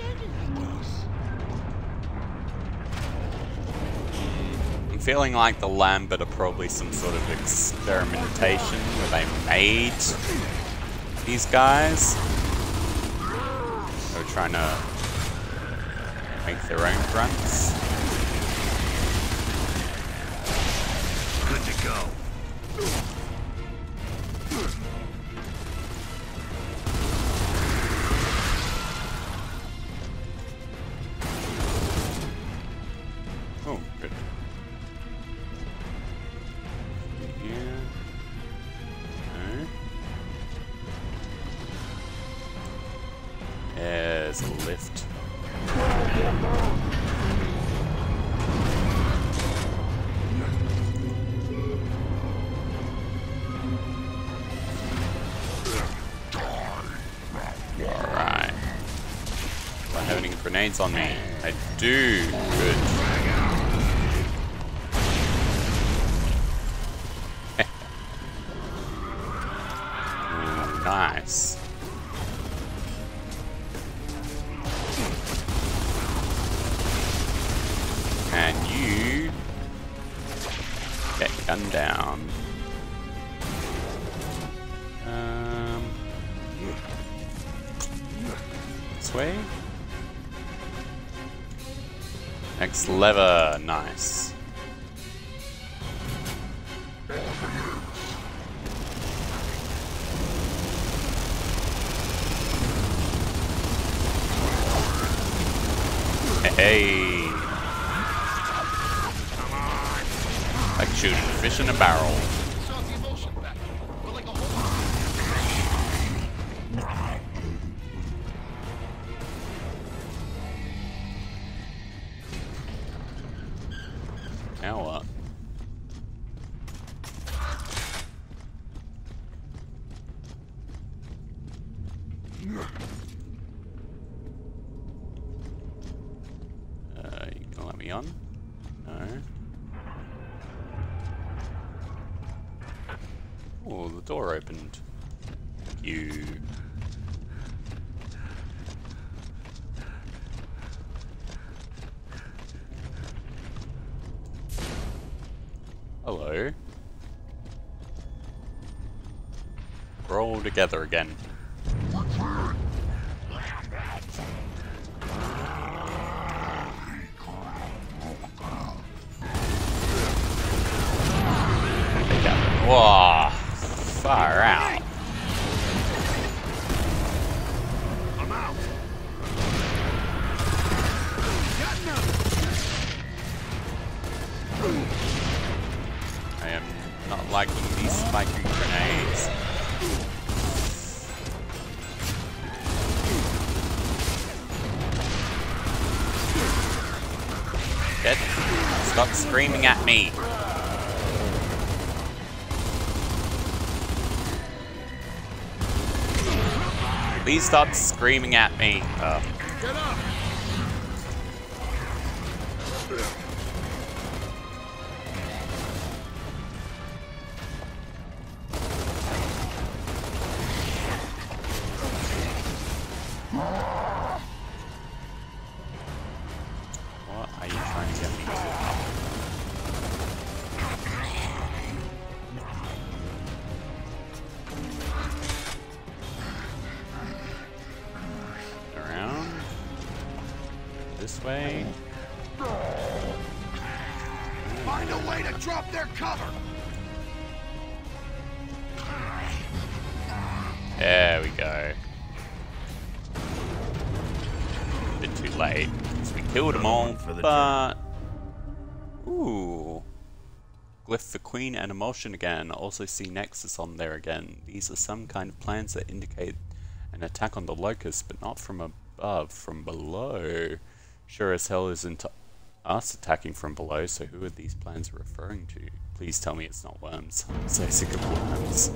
I'm feeling like the Lambert are probably some sort of experimentation where they made these guys. They were trying to make their own grunts. Good to go. Oh, good. Here. No. There's a lift. Alright. Do I have any grenades on me? I do. Good. Ooh, nice. And you get gunned down. Um, this way. Next lever, nice. Hey. Like shooting fish in a barrel. Saw the emotion back. But like a whole Now what? Uh, you gonna let me on? No. Oh, the door opened. You. Hello. We're all together again. Whoa, far out. I'm out. I am not liking these spiky grenades. Dead. Stop screaming at me. Please stop screaming at me. Oh. Get up! What are you trying to get me to? Around. This way. Find a way to drop their cover. There we go. Bit too late. Because we killed them all, For the but... Ooh. Glyph for Queen and Emulsion again. Also see Nexus on there again. These are some kind of plans that indicate an attack on the Locust, but not from a above, from below. Sure as hell isn't us attacking from below, so who are these plans referring to? Please tell me it's not worms. I'm so sick of worms.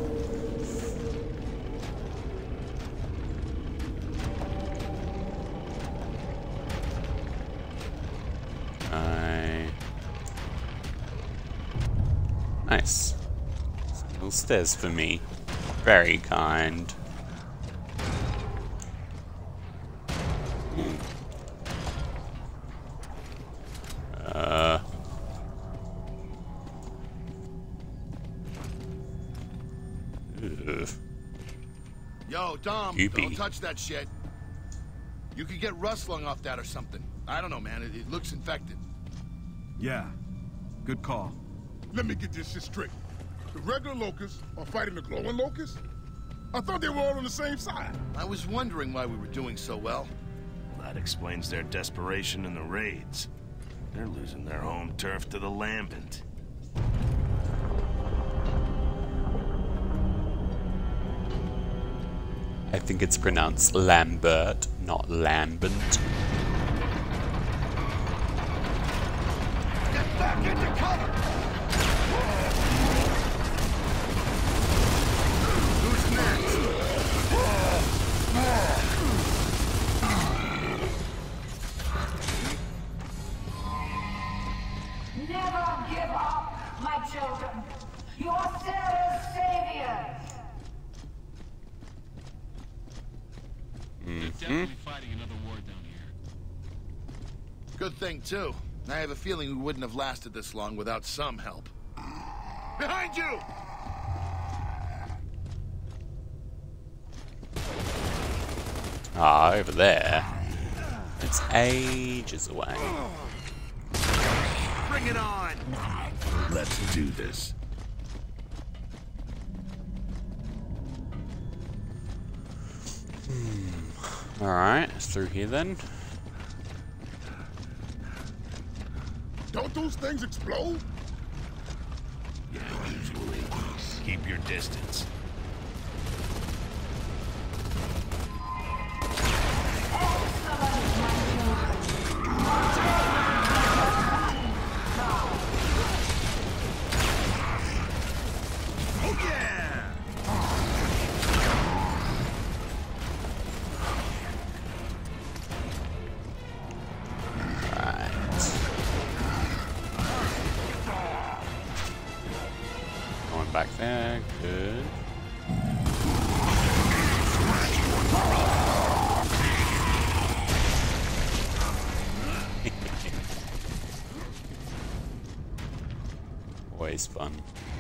I... Nice. Some little stairs for me. Very kind. Uh... Ugh. Yo, Dom, Goopy. don't touch that shit. You could get rust lung off that or something. I don't know, man. It, it looks infected. Yeah. Good call. Let me get this shit straight. The regular locusts are fighting the glowing locusts? I thought they were all on the same side. I was wondering why we were doing so well. That explains their desperation in the raids. They're losing their home turf to the Lambent. I think it's pronounced Lambert, not Lambent. Get back into cover! Who's next? Never give up, my children. You are Sarah's saviors. They're definitely fighting another war down here. Good thing, too. I have a feeling we wouldn't have lasted this long without some help. Behind you! Ah, over there. It's ages away. Bring it on! Let's do this. Alright, through here then. Don't those things explode? Yeah, usually. Keep your distance. Oh yeah! Back there, good. Always fun.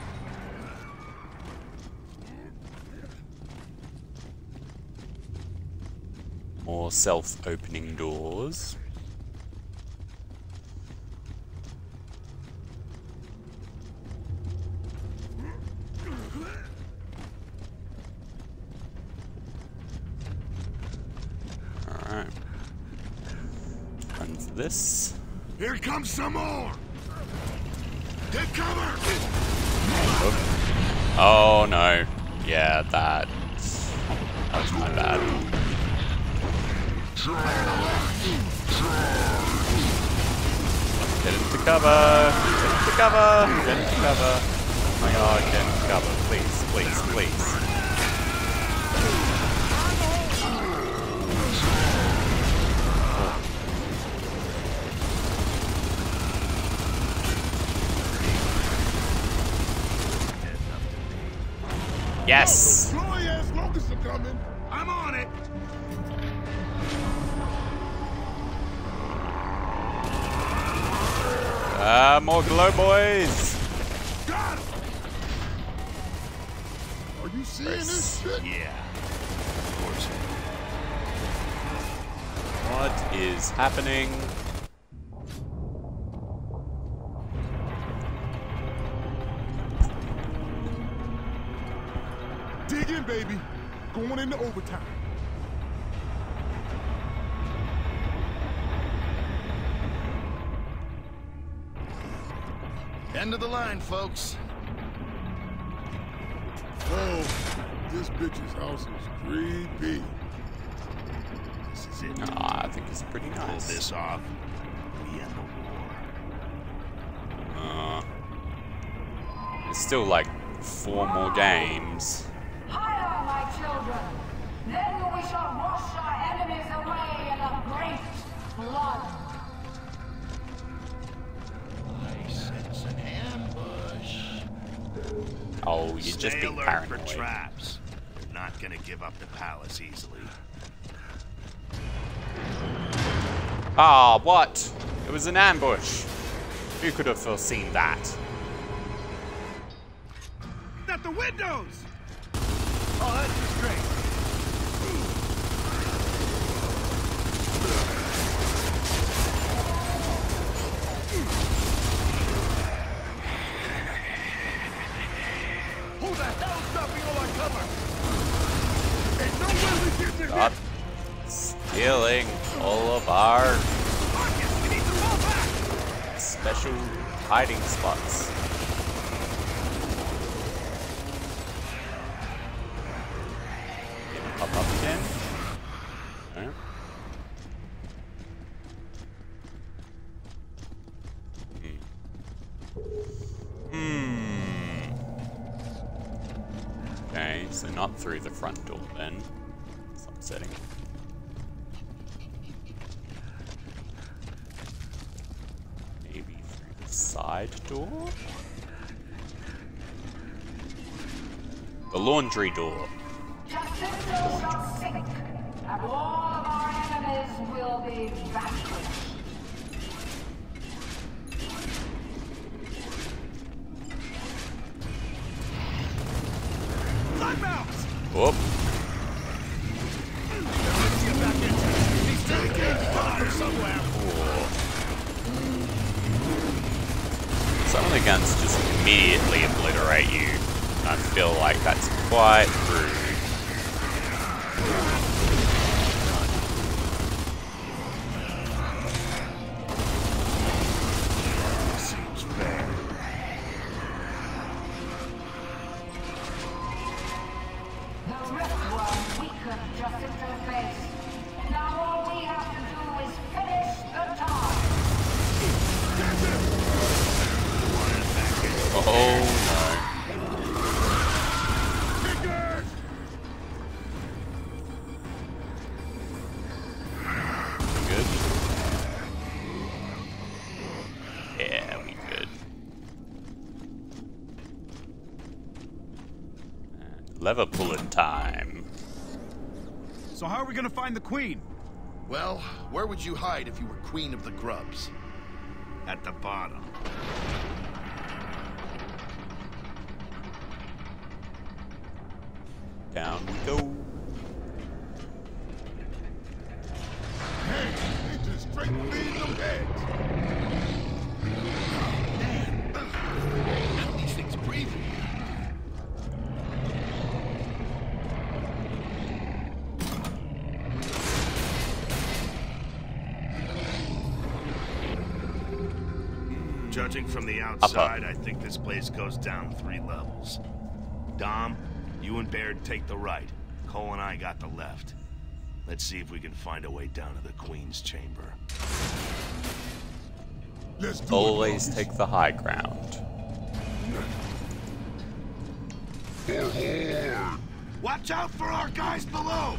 More self-opening doors. This. Here comes some more! Take cover! Oh. Oh no. Yeah, that. That was my bad. Get into cover! Get into cover! Get into cover! Oh my god, get into cover. Please, please, please. Yes! Those glory ass locusts are coming. I'm on it! Ah, uh, more glow boys! Got him! Are you seeing this shit? Yeah. Of course. What is happening? Dig in, baby. Going into overtime. End of the line, folks. Oh, this bitch's house is creepy. This is is it. Ah, I think it's pretty Pull nice. this off, we end the war. Uh, there's still like four more games. Higher, my children. Then we shall wash our enemies away in a great flood. I sense an ambush. Oh, you're just Stay being alert paranoid. for traps. They're not gonna give up the palace easily. Ah, what? It was an ambush. Who could have foreseen that? At the windows! Oh, that's just great. Who the hell's stopping all our cover? Ain't no way we get this. Stop stealing all of our Marcus, we need to fall back! special hiding spots. Did it pop up again? No. Hmm. Okay, so not through the front door then. It's upsetting. Maybe through the side door? The laundry door. Jacinto shall sink, and all of our enemies will be vanquished. Climb out! Whoop. Get back in. He's taking fire somewhere. Some of the guns just immediately obliterate you. I feel like that's quite rude. Seems fair. The Riftworm weakened Jacinto's base. Now all we have to do is finish the task. Oh no. Good. Yeah, we good. And lever pulling time. So how are we gonna find the queen? Well, where would you hide if you were queen of the grubs? At the bottom. Down we go. Hey, they just straight leave them eggs. How are these things breathing? Judging from the outside, I think this place goes down three levels. Dom, you and Baird take the right. Cole and I got the left. Let's see if we can find a way down to the Queen's chamber. Let's do Always it. take the high ground. Watch out for our guys below!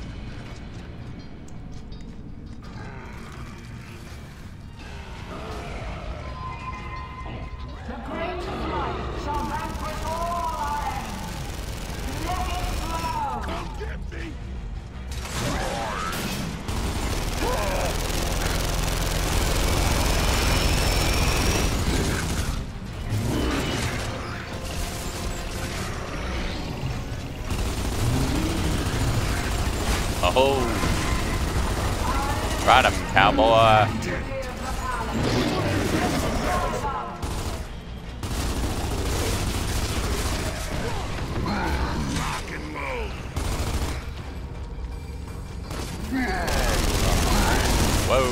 The great flood shall vanquish all our enemies. Let it flow. Come get me. Oh, right him, cowboy. Lock and load! Whoa.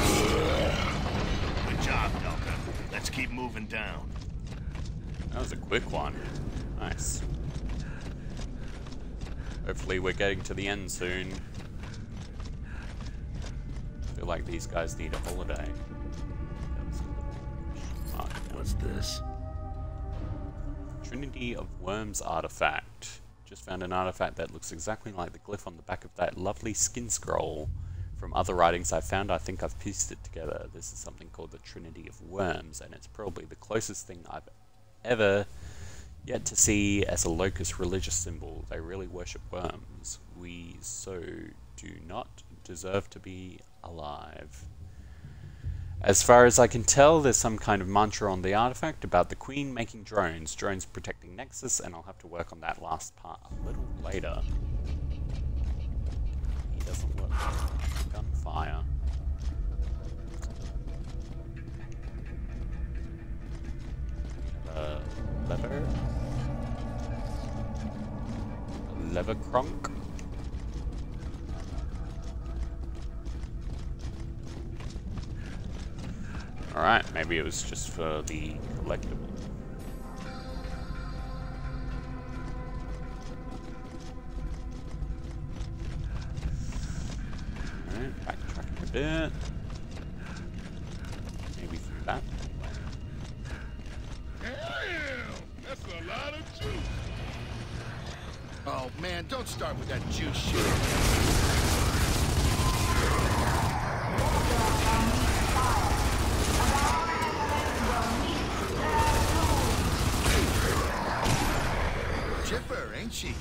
Good job, Delta. Let's keep moving down. That was a quick one. Nice. Hopefully we're getting to the end soon. feel like these guys need a holiday. What's this? Trinity of Worms artifact. Just found an artifact that looks exactly like the glyph on the back of that lovely skin scroll. From other writings I've found, I think I've pieced it together. This is something called the Trinity of Worms, and it's probably the closest thing I've ever yet to see as a Locust religious symbol. They really worship worms. We so do not deserve to be alive. As far as I can tell, there's some kind of mantra on the artifact about the Queen making drones, drones protecting Nexus, and I'll have to work on that last part a little later. He doesn't work. Gunfire. Uh, lever? Lever cronk? Alright, maybe it was just for the collectible. Alright, backtracking a bit. Maybe through that. Damn! That's a lot of juice! Oh man, don't start with that juice shit. Chipper, ain't she?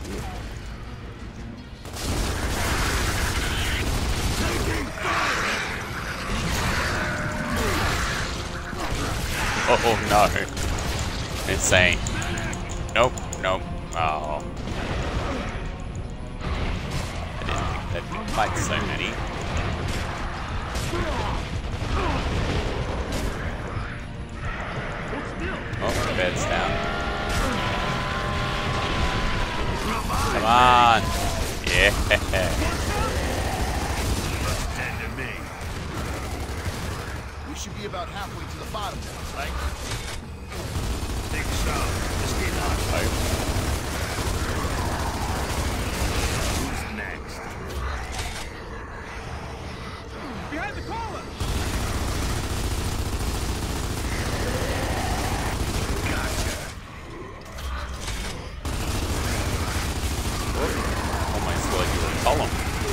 Oh no. Insane. Nope, nope. Oh. I didn't think that'd fight so many. Oh, the bed's down. Come on! Yeah! Tend to me. We should be about halfway to the bottom now, right? Think so. Just get on. Who's next? Behind the collar! Almost like you were a column.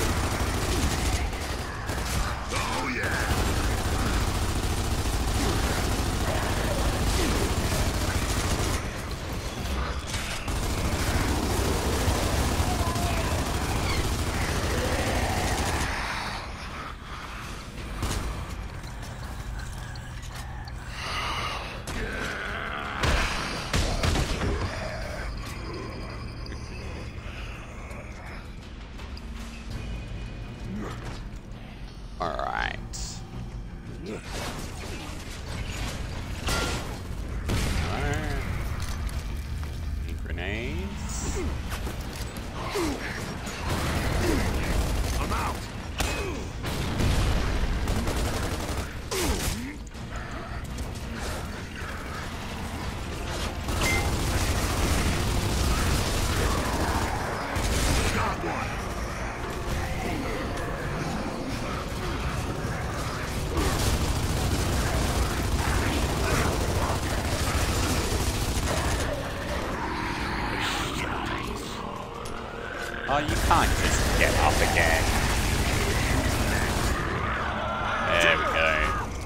Oh yeah. Alright. Alright. Any grenades? I'm out. Got one. Oh, you can't just get up again. There we go.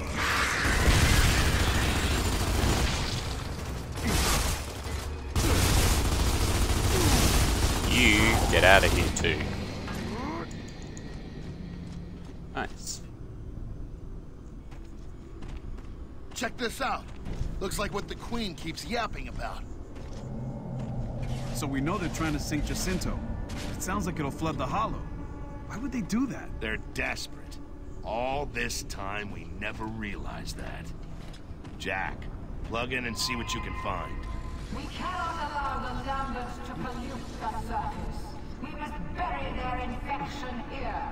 You get out of here too. Nice. Check this out. Looks like what the Queen keeps yapping about. So we know they're trying to sink Jacinto. It sounds like it'll flood the Hollow. Why would they do that? They're desperate. All this time, we never realized that. Jack, plug in and see what you can find. We cannot allow the Lamberts to pollute the surface. We must bury their infection here.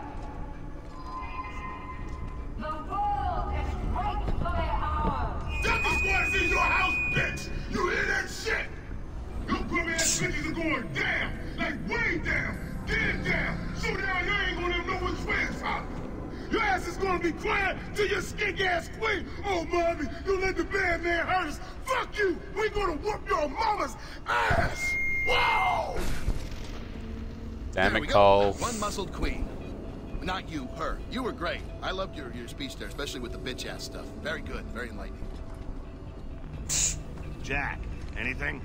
The world is rightfully ours. Delta Squad is in your house, bitch! You hear that shit? Your bum ass bitches are going down! Like way down! Dead down! So down you ain't gonna know which way it's up! Your ass ass is gonna be quiet till your skink ass queen. Oh, mommy, you let the bad man hurt us. Fuck you. We gonna whoop your mama's ass. Wow. Damn There it, we go. Cole. One muscled queen. Not you, her. You were great. I loved your, your speech there, especially with the bitch-ass stuff. Very good, very enlightening. Jack, anything?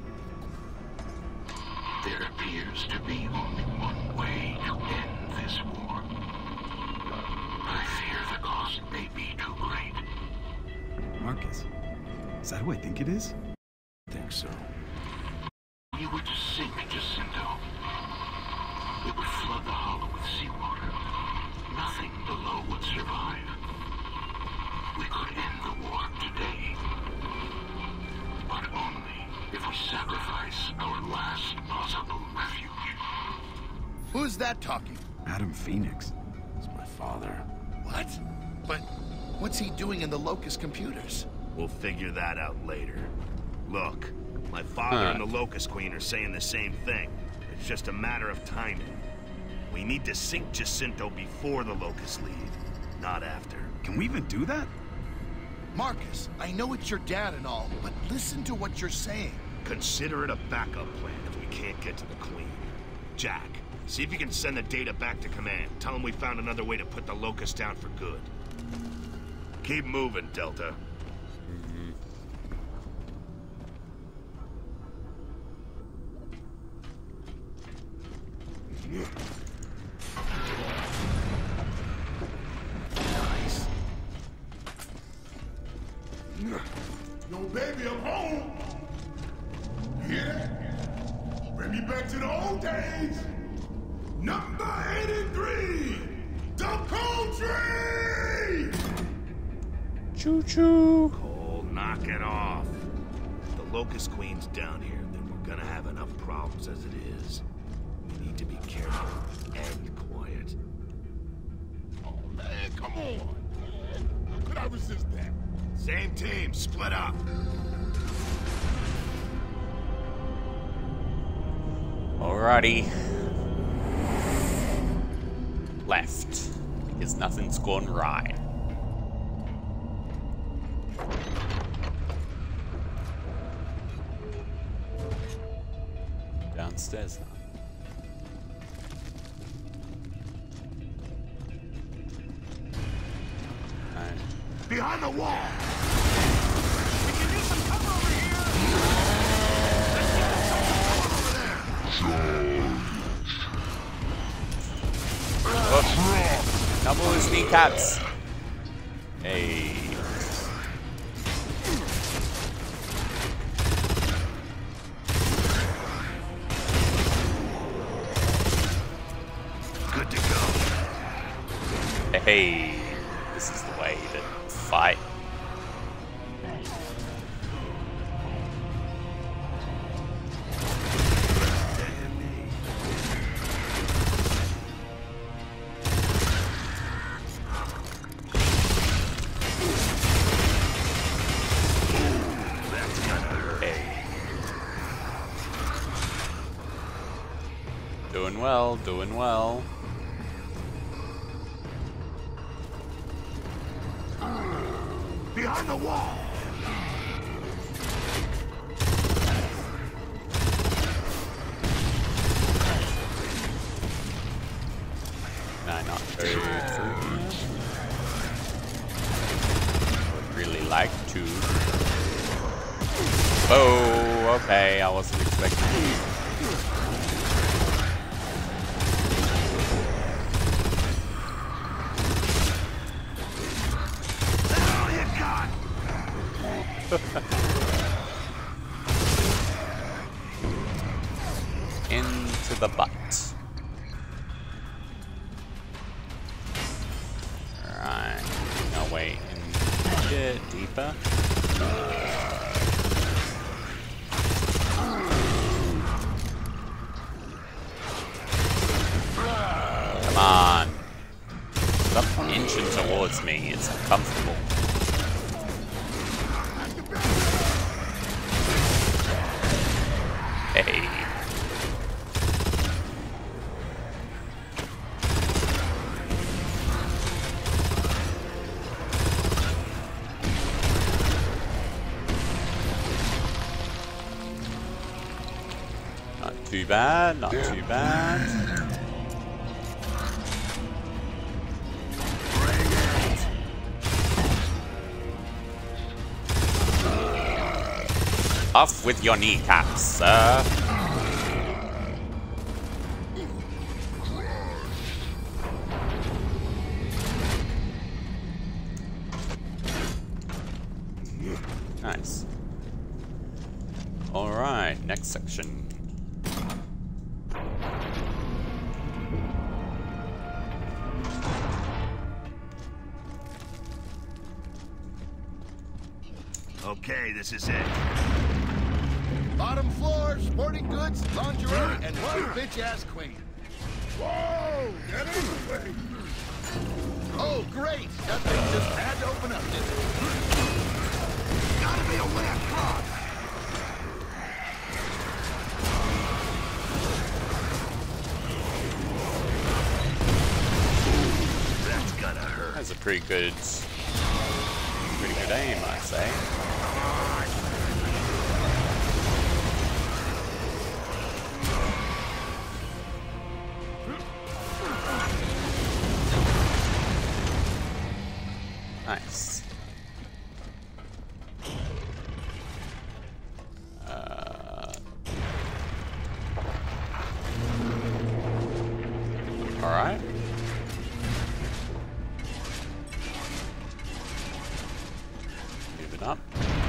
There appears to be only one way to end this war. I fear the cost may be too great. Marcus, is that who I think it is? I think so. We were to sink Jacinto. We would flood the hollow with seawater. Nothing below would survive. We could end the war today. But only if we sacrifice our last possible refuge. Who's that talking? Adam Phoenix. It's my father. What? But what's he doing in the Locust computers? We'll figure that out later. Look, my father Huh. and the Locust Queen are saying the same thing. It's just a matter of timing. We need to sink Jacinto before the Locust leave, not after. Can we even do that? Marcus, I know it's your dad and all, but listen to what you're saying. Consider it a backup plan if we can't get to the Queen. Jack, see if you can send the data back to command. Tell them we found another way to put the Locust down for good. Keep moving, Delta. Nice. Yo, baby, I'm home. Yeah? Bring me back to the old days. Number eighty-three, the Country! Choo-choo. Cole, knock it off. If the Locust Queen's down here, then we're gonna have enough problems as it is. We need to be careful and quiet. Oh, man, come on. How could I resist that? Same team, split up. Alrighty. Left. Because nothing's gone right. Downstairs now. Alright. Behind the wall! We can use some cover over here! Oh. Double his kneecaps. Hey. Good to go. Hey. This is the way to fight. Doing well, doing well. Behind the wall! Can I not go through here? Would really like to. Oh, okay, I wasn't expecting. Into the butt. Alright, no way in a bit deeper. Come on. Stop inching towards me, it's uncomfortable. Hey. too bad, not too bad. Off with your kneecaps, sir. Nice. Alright, next section. Okay, this is it. Bottom floor, sporting goods, lingerie, and one bitch-ass queen. Whoa! Get in the way! Oh, great! That thing just had to open up, didn't it? Gotta be a way across. That's gonna hurt. That's a pretty good, pretty good aim, I say. Nice. Uh, all right. Moving up.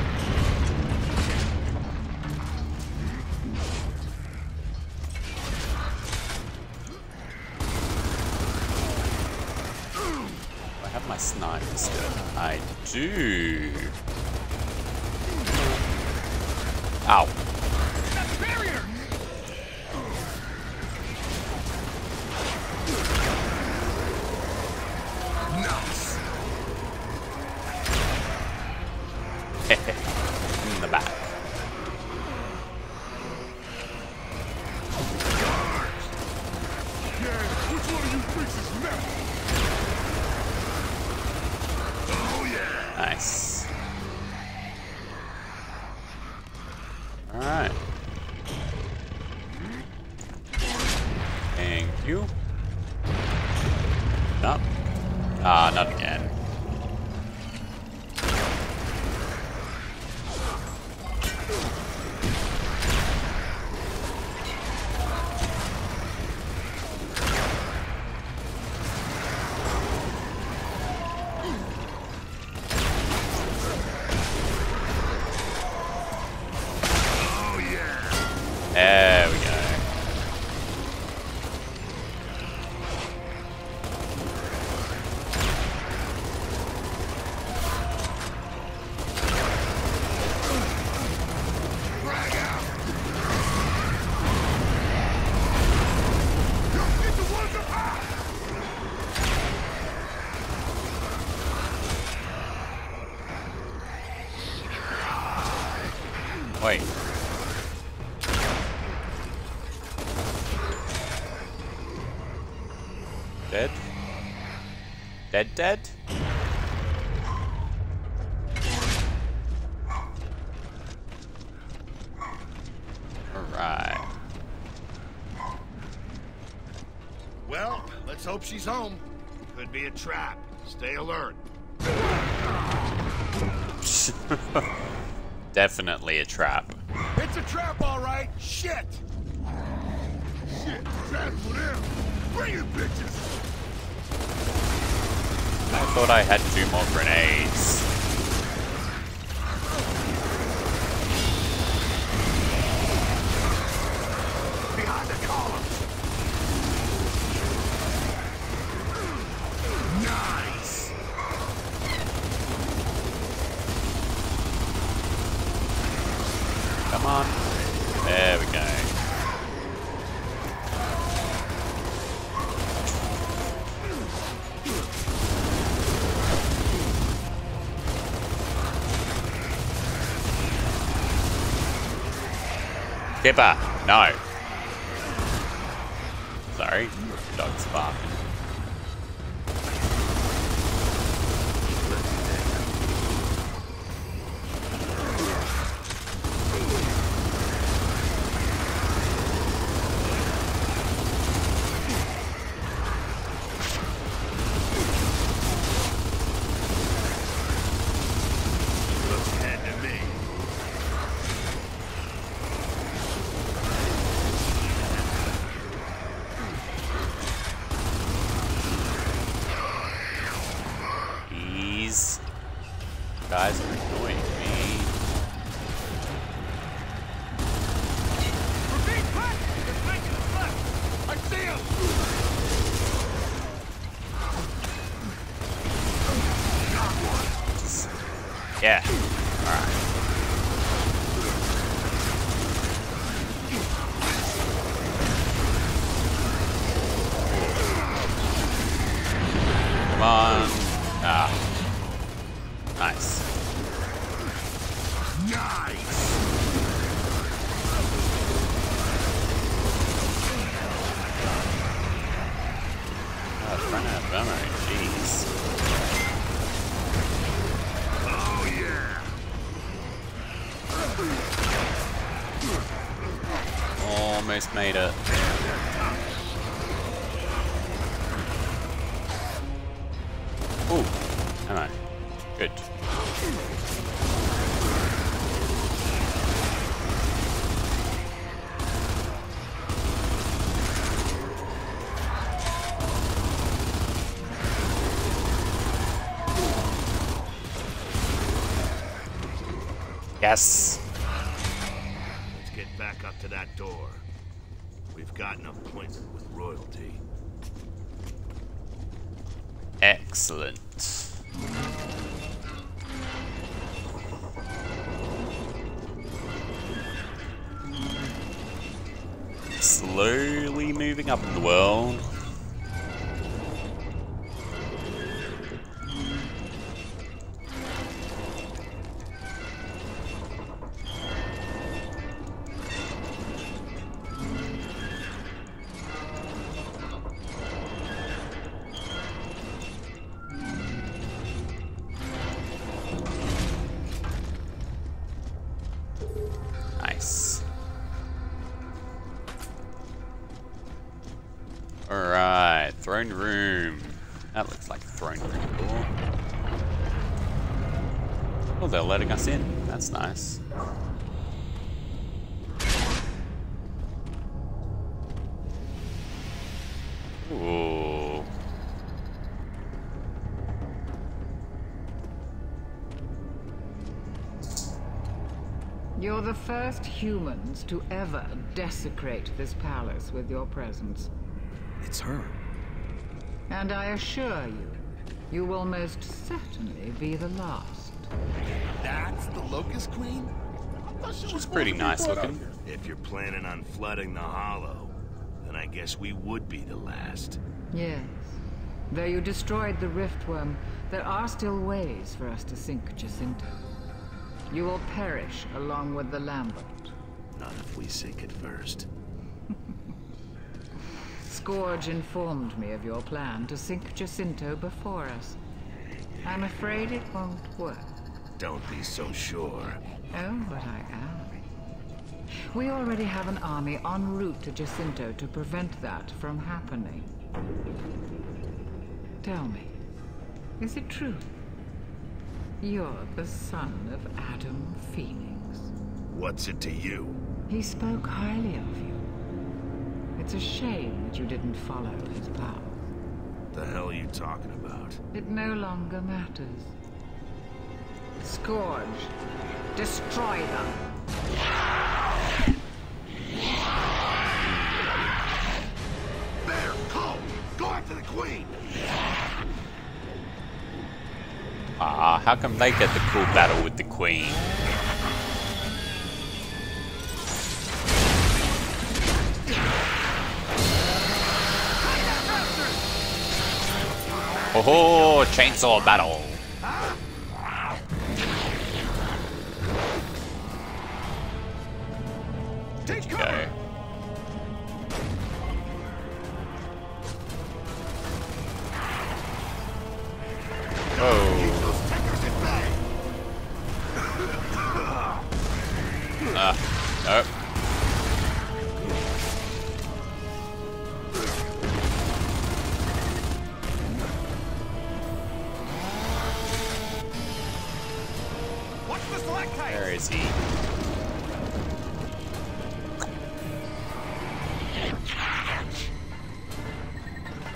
I have my sniper still. I do. Ow. That's barrier! Nice. In the back. Yeah, which one of you freaks is left? Nice. Alright. Thank you. No. Ah, not again. There we go. Wait. Dead? Dead dead? Alright. Well, let's hope she's home. Could be a trap. Stay alert. Definitely a trap. It's a trap, all right. Shit! Shit, trap for them. Bring it, bitches! I thought I had two more grenades. Behind the columns. Nice. Come on. There we go. Kipper, no. Sorry, dog's barking. Guys are annoying me. Repeat, quick! They're flanking us left! I see him! Yeah. Alright. Come on. Ah. Nice. Nice! Oh, it's running out of ammo. Jeez. Oh, yeah! Almost made it. Ooh. Ammo. Good. Yes. Let's get back up to that door. We've got an appointment with royalty. Excellent. Slowly moving up in the world. Nice. Alright, throne room. That looks like a throne room door. Oh, they're letting us in. That's nice. Ooh. You're the first humans to ever desecrate this palace with your presence. It's her. And I assure you, you will most certainly be the last. That's the Locust Queen? She's pretty nice looking. If you're planning on flooding the Hollow, then I guess we would be the last. Yes. Though you destroyed the Riftworm, there are still ways for us to sink Jacinto. You will perish along with the Lambert. Not if we sink it first. Scourge informed me of your plan to sink Jacinto before us. I'm afraid it won't work. Don't be so sure. Oh, but I am. We already have an army en route to Jacinto to prevent that from happening. Tell me, is it true? You're the son of Adam Phoenix. What's it to you? He spoke highly of you. It's a shame that you didn't follow his path. The hell are you talking about? It no longer matters. Scourge, destroy them. Bear, go! Go after the Queen! Ah, how come they get the cool battle with the Queen? Oh, chainsaw battle. Take Go. cover! Oh. Keep those techers at bay! Ah, nope. Watch the stalactites! Where is he?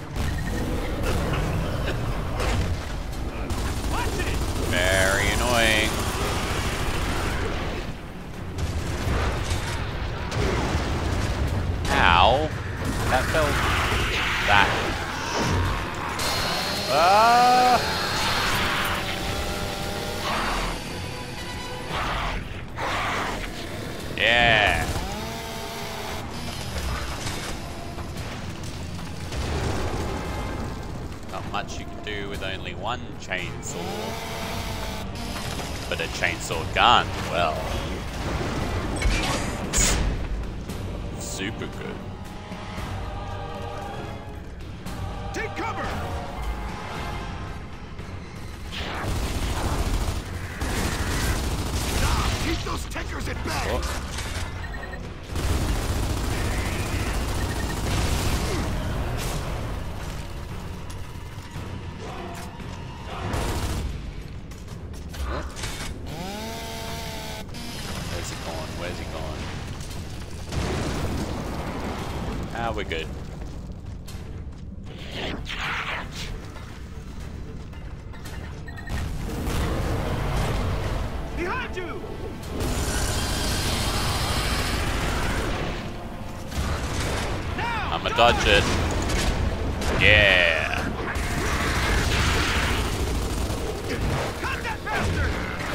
Very annoying. one chainsaw. But a chainsaw gun, well, super good. Take cover! Nah, keep those tickers at bay! Oh. Where's he going? Where's he going? Ah, we're good. Behind you! Now! I'ma dodge it. Yeah. Cut that bastard!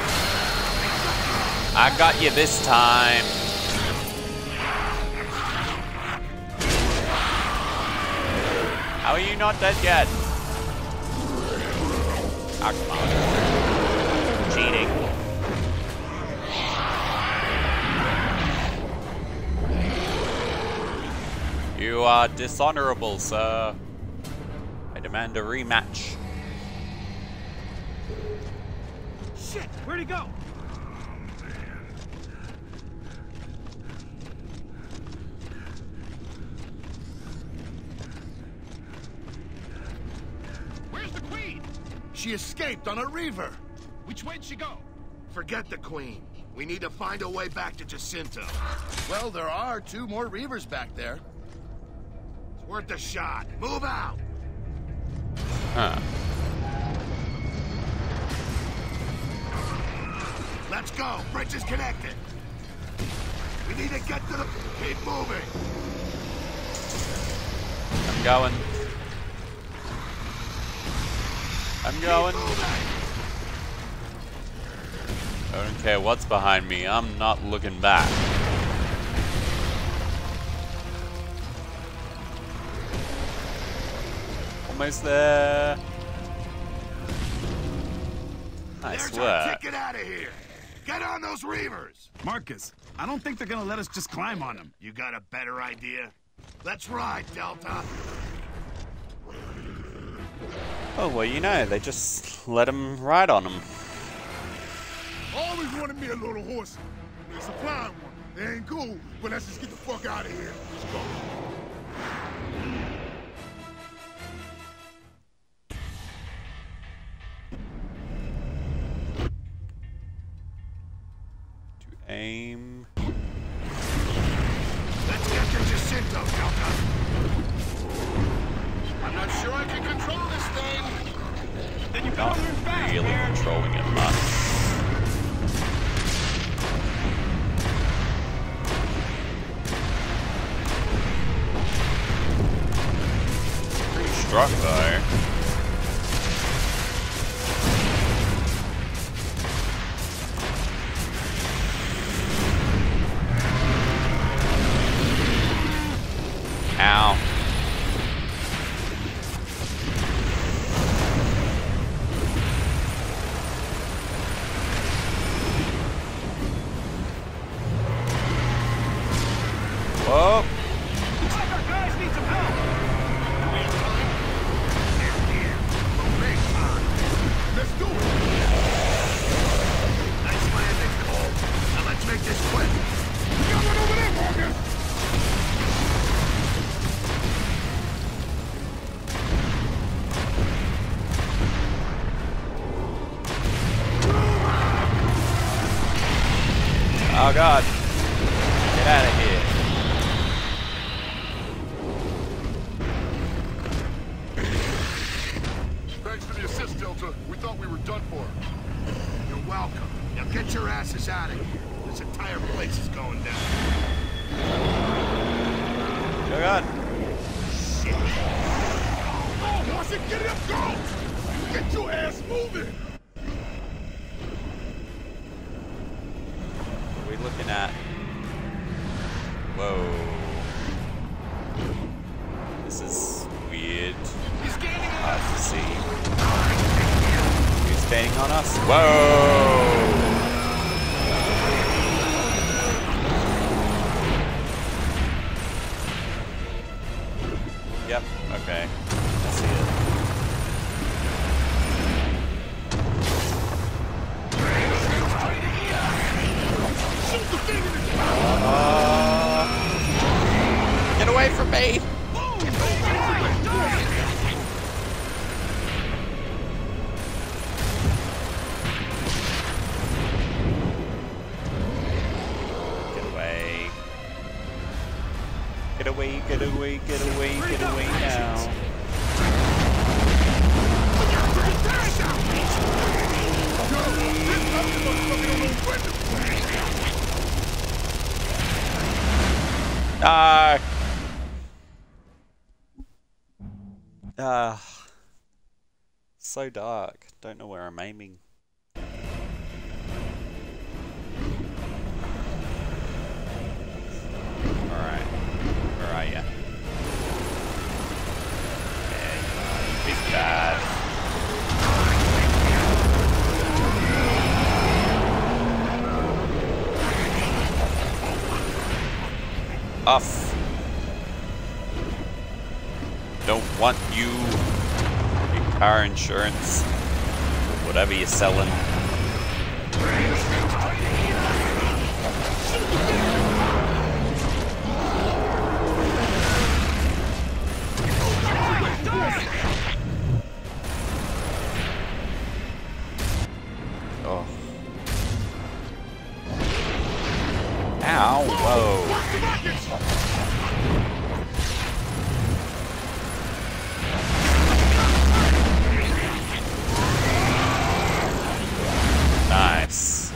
I got you this time. How are you not dead yet? Ah, come on. Cheating. You are dishonorable, sir. I demand a rematch. Shit, where'd he go? Where's the queen? She escaped on a reaver. Which way'd she go? Forget the queen. We need to find a way back to Jacinto. Well, there are two more reavers back there. It's worth a shot. Move out! Huh. Let's go. Bridge is connected. We need to get to the... Keep moving. I'm going. I'm going. Keep moving. I don't care what's behind me. I'm not looking back. Almost there. I There's swear. our ticket out of here. Get on those reavers. Marcus, I don't think they're gonna let us just climb on them. You got a better idea? Let's ride, Delta. Oh, well, you know, they just let him ride on them. Always wanted me a little horse. It's a flying one. It ain't cool, but let's just get the fuck out of here. Let's go. To aim. Let's get to Jacinto, Delta. I'm not sure I can control this thing. Then you Not better learn fast, really man. controlling it much. Pretty struck though. Ow. Whoa. Looks like our guys need some help. Let's do it. Nice landing, Cole. Now let's make this quick. Got one over there, Marcus. Oh god. Get out of here. Thanks for the assist, Delta. We thought we were done for. You're welcome. Now get your asses out of here. This entire place is going down. Oh god. Shit. Oh, Marcy, get it up, go. Get your ass moving. What are we looking at? Whoa. This is weird. He's gaining on Hard us. to see. gaining on us. Whoa! Yep, okay. I see it. Uh, get away from me! Get away, get away, get away, get away now. Ah. Ah. So dark. Don't know where I'm aiming. Alright. Where are ya? Yeah, you big bad. Off. Don't want you. Your car insurance. Whatever you're selling. Oh. Ow, whoa. Nice.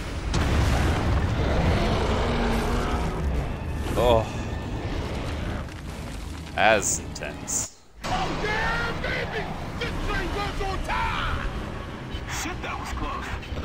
Oh. As intense. Oh, yeah, baby! This train runs on time! Shit, that was close.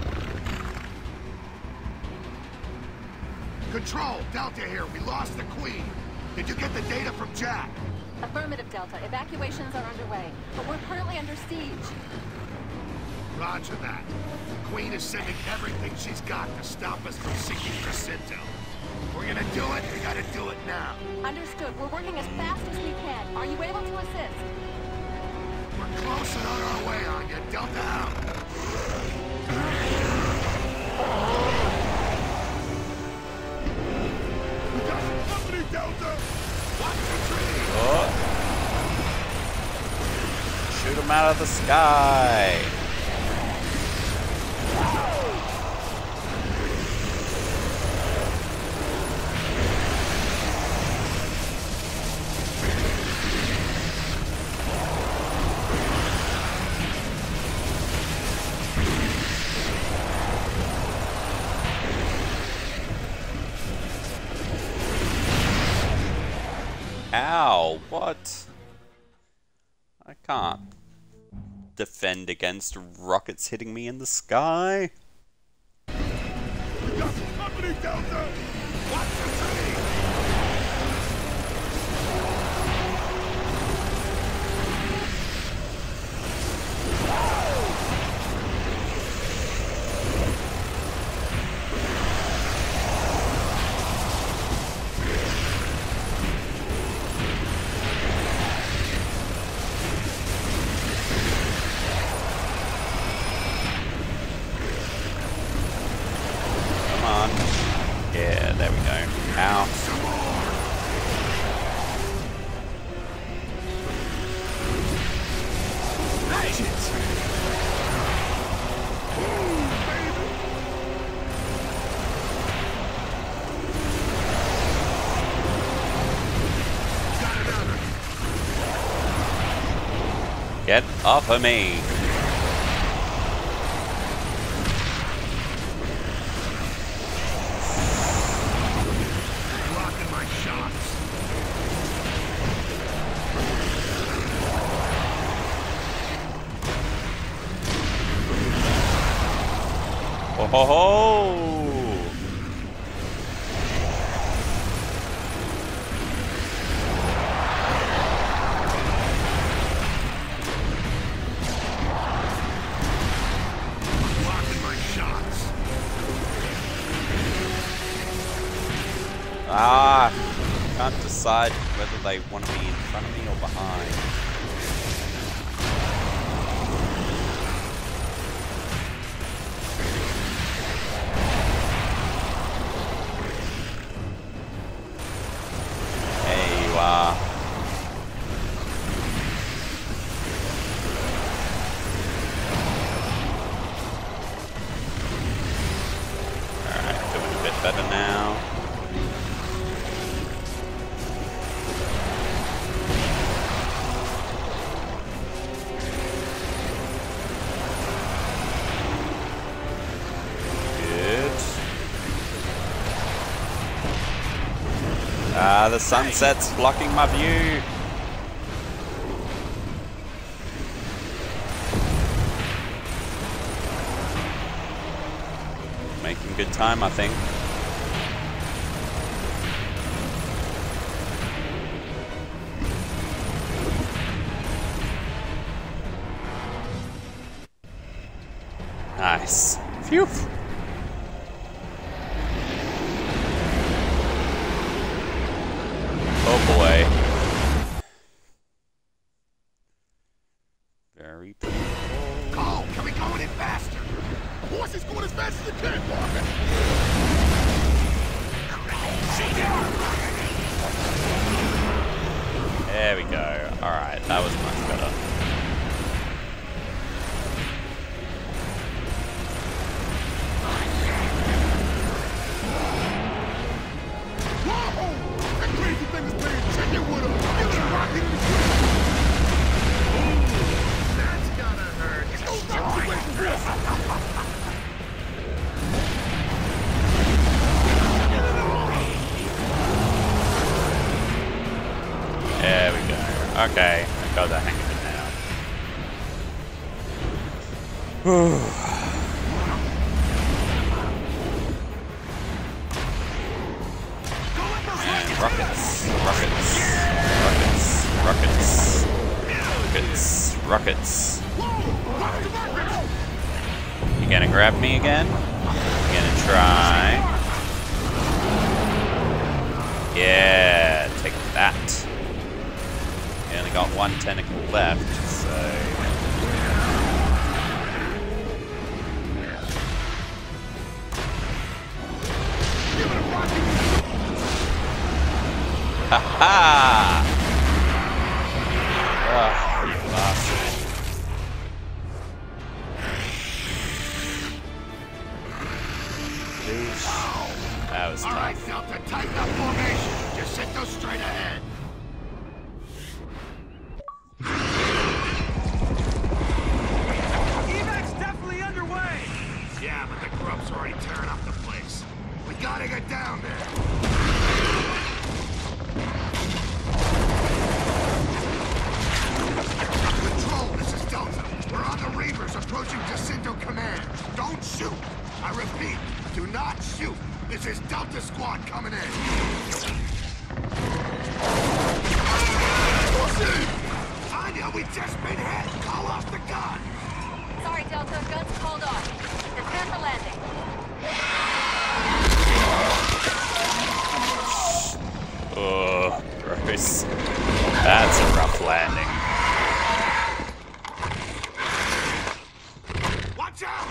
Control, Delta here. We lost the Queen. Did you get the data from Jack? Affirmative, Delta. Evacuations are underway, but we're currently under siege. Roger that. The Queen is sending everything she's got to stop us from sinking Jacinto. If we're gonna do it, we gotta do it now. Understood. We're working as fast as we can. Are you able to assist? We're close and on our way on you. Delta out. We got some company, Delta! Watch the tree! Oh. Shoot him out of the sky. Ow, what? I can't defend against rockets hitting me in the sky. We got some company, Delta! Watch the tree! Yeah, there we go. Ow. Get off of me. Oh ho ho! Ah, can't decide whether they want to be in front of me or behind. There you are. Alright, doing a bit better now. Ah, the sunset's blocking my view. Making good time, I think. Nice. Phew. Oh boy. Very painful. Oh, can we go in faster? Horse is going as fast as it can, Parker. There we go. Alright, that was much better. There we go. Okay, I got the hang of it now. And rockets, rockets, rockets, rockets, rockets, rockets. You gonna grab me again? You gonna try? Yeah, take that. You only got one tentacle left, so... Ha ha! Oh, you bastard. Jeez. That was tough. All right, Delta, tighten up formation. Just sit those straight ahead. Evac's definitely underway. Yeah, but the grub's already tearing up the place. We gotta get down there. Control, this is Delta. We're on the Reavers approaching Jacinto Command. Don't shoot. I repeat, do not shoot. This is Delta Squad coming in. Anya, we just been hit. Call off the gun. Sorry, Delta. Guns called off. Prepare for landing. Oh, gross. That's a rough landing. Watch out!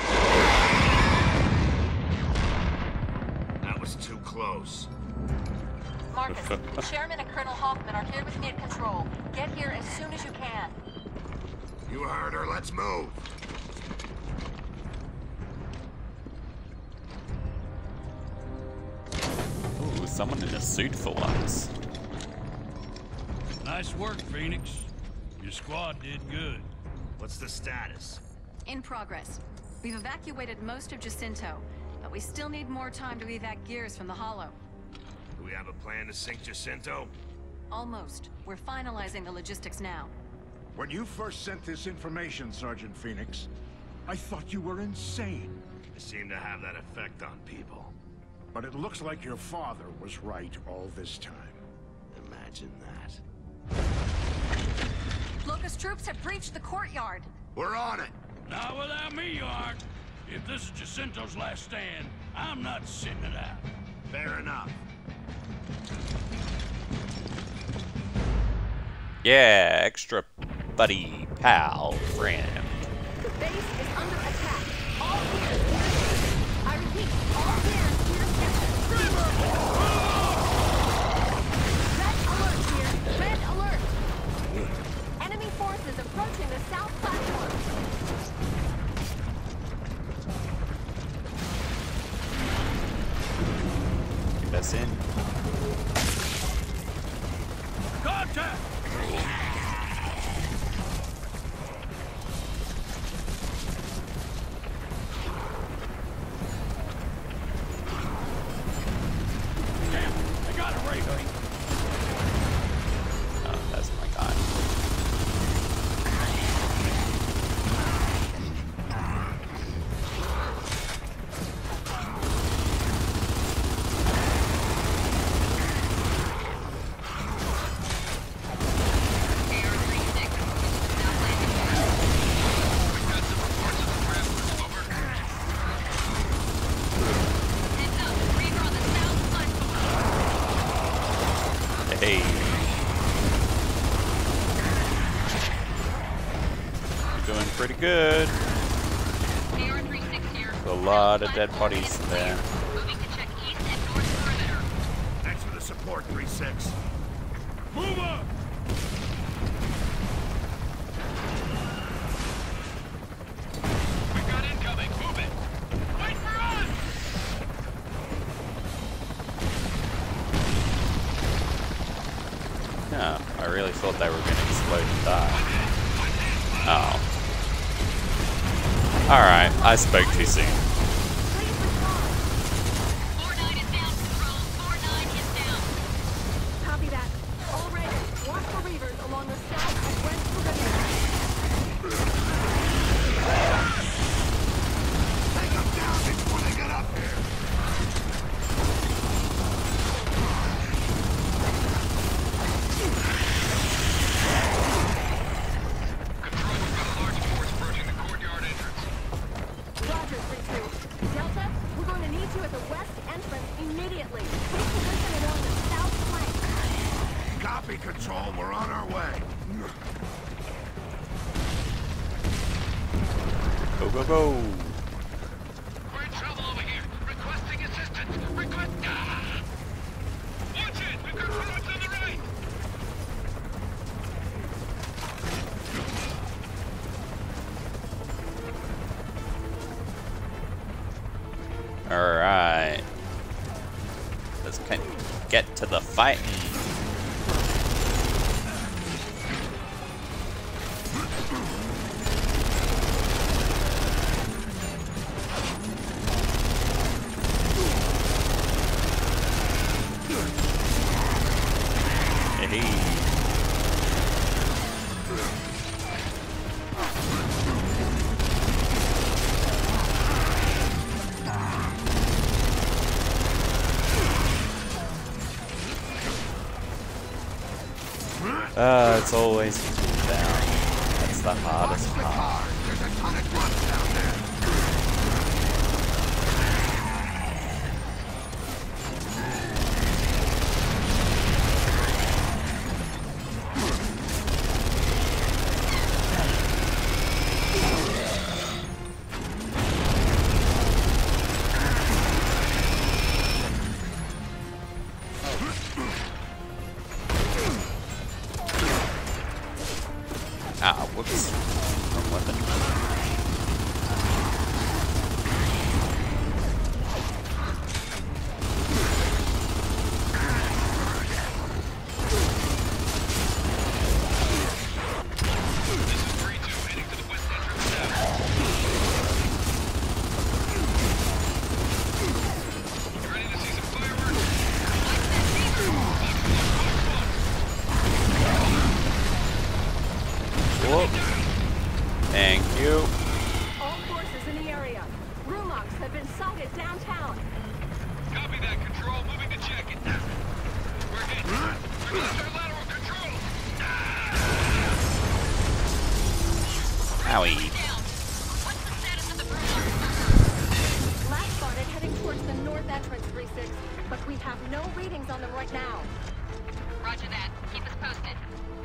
That was too close. Marcus, Chairman and Colonel Hoffman are here with me at control. Get here as soon as you can. You heard her. Let's move. Ooh, someone in a suit for once. Nice work, Phoenix. Your squad did good. What's the status? In progress. We've evacuated most of Jacinto, but we still need more time to evac gears from the Hollow. Do we have a plan to sink Jacinto? Almost. We're finalizing the logistics now. When you first sent this information, Sergeant Phoenix, I thought you were insane. I seem to have that effect on people. But it looks like your father was right all this time. Imagine that. Locust troops have breached the courtyard. We're on it. Not without me, you aren't. If this is Jacinto's last stand, I'm not sitting it out. Fair enough. Yeah, extra buddy, pal, friend. The base is under attack. All hands clear. I repeat, all hands clear section. Red alert here. Red alert. Enemy forces approaching the south platform. Get us in. Contact! Oh, that's my guy. Hey. You're doing pretty good. A lot of dead bodies there. Thanks for the support, three six. Move up! We've got incoming. Move it! Wait for us! Yeah, I really thought they were going to explode and die. Oh. Alright, I spoke too soon. Copy that. All Raiders, watch for Reavers along the south and west perimeter. Take them down before they get up here. Roger, three two. Delta, we're going to need you at the west entrance immediately. Take position along the south flank. Copy, Control. We're on our way. Go, go, go. We're in trouble over here. Requesting assistance. Request. Ah! Watch it! We've got roads on the right! Alright. Let's kind of get to the fighting. Hey. Uh, it's always cool down. That's the hardest part. There's a ton of grunts down there. Ah, whoops. Wrong weapon. readings on them right now. Roger that. Keep us posted.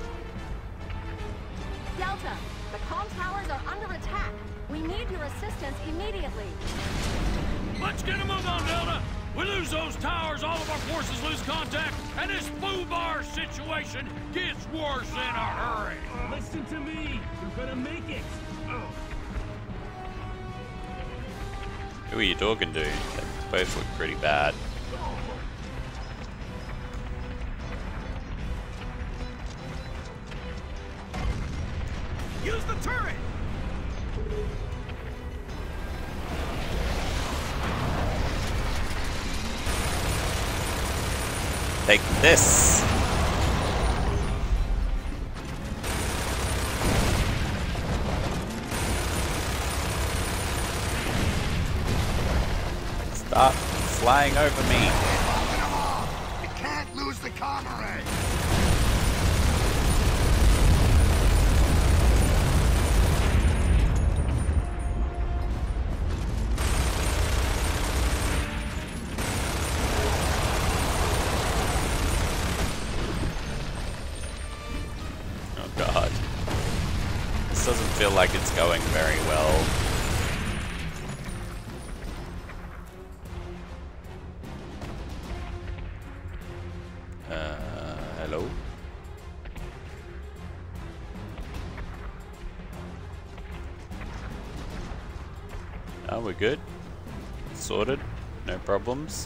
Delta, the comm towers are under attack. We need your assistance immediately. Let's get a move on, Delta! We lose those towers, all of our forces lose contact, and this Boo Bar situation gets worse in a hurry! Listen to me! You're gonna make it! Who are you talking to? They both look pretty bad. Use the turret! Take this! Stop flying over me. You can't lose the comm array. Oh god. This doesn't feel like it's going very well. Uh, hello? Oh, we're good. Sorted. No problems.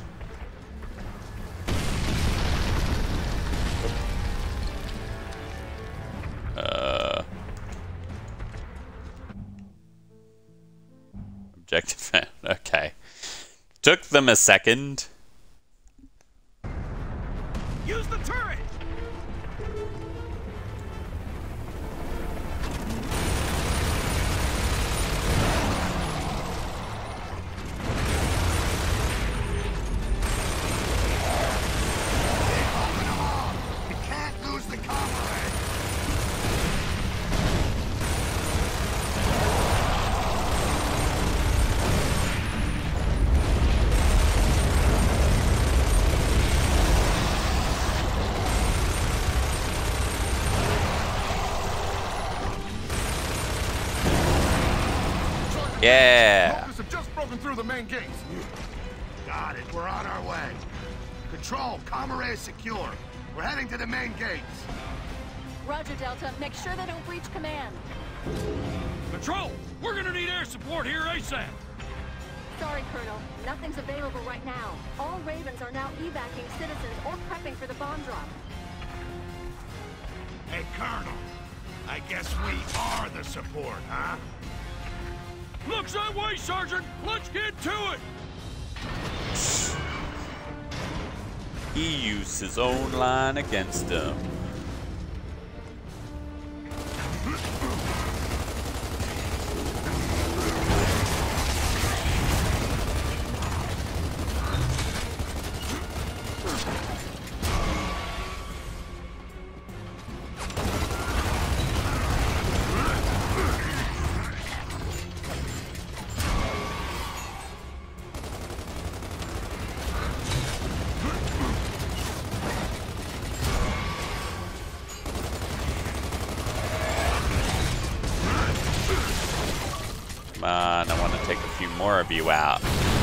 Uh, objective found. Okay. Took them a second. Use the turret! You can't lose the comm array. Yeah! Locust have just broken through the main gates. Got it. We're on our way. Control, comm array is secure. We're heading to the main gates. Roger, Delta. Make sure they don't breach command. Control! We're gonna need air support here ASAP! Sorry, Colonel. Nothing's available right now. All Ravens are now evacuating citizens or prepping for the bomb drop. Hey, Colonel. I guess we are the support, huh? Looks that way, Sergeant! Let's get to it! He used his own line against him. Come on, I want to take a few more of you out.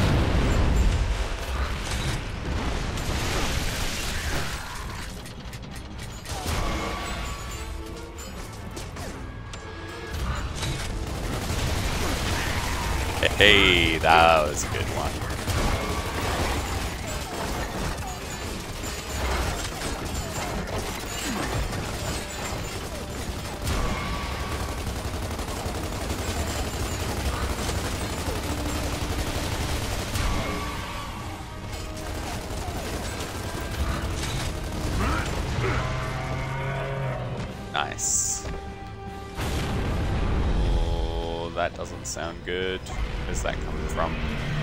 Hey, that was a good one. Nice. Oh, that doesn't sound good. Where's that coming from?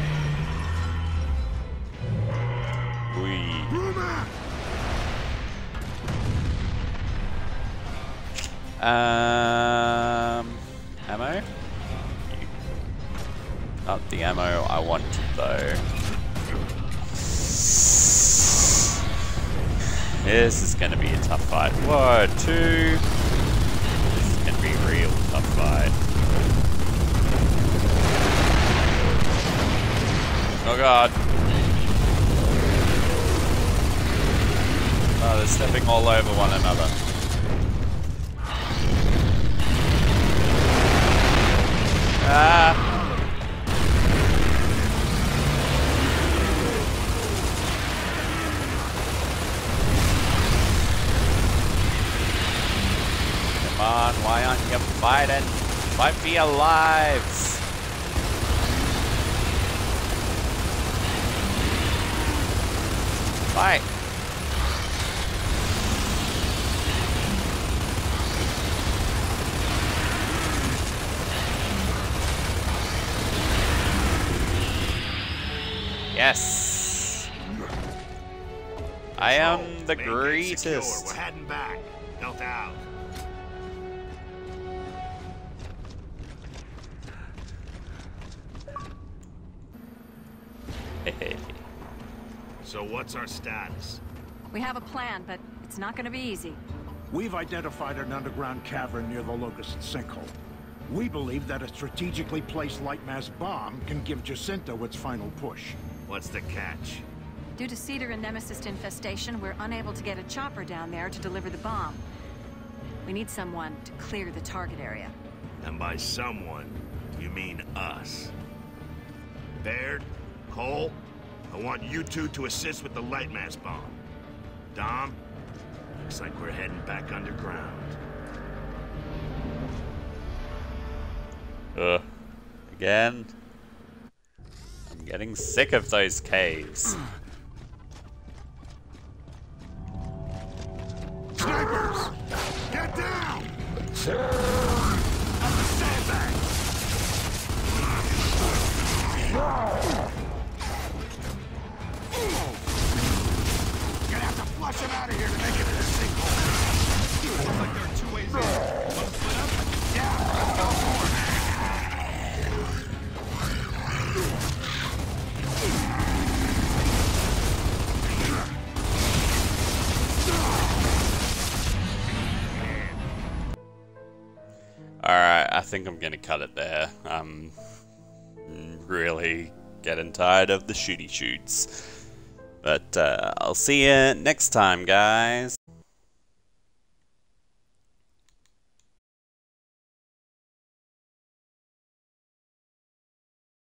Whee. Um, ammo? Not the ammo I wanted though. This is gonna be a tough fight. One, two. This is gonna be a real tough fight. Oh god. Oh, they're stepping all over one another. Ah! Come on, why aren't you fighting? Fight for your lives! Fight! Yes! I am the greatest! We're heading back. Delta out. So what's our status? We have a plan, but it's not gonna be easy. We've identified an underground cavern near the Locust sinkhole. We believe that a strategically placed light mass bomb can give Jacinto its final push. What's the catch? Due to Cedar and Nemesis infestation, we're unable to get a chopper down there to deliver the bomb. We need someone to clear the target area. And by someone, you mean us. Baird, Cole, I want you two to assist with the light mass bomb. Dom, looks like we're heading back underground. Ugh. Again? I'm getting sick of those caves. Snipers! Get down! Up the sandbag! Gonna have to flush him out of here to make it to the sinkhole. Looks like there are two ways in. One split up? Yeah, let's go for it. Alright, I think I'm gonna cut it there. I'm really getting tired of the shooty shoots. But uh, I'll see you next time, guys.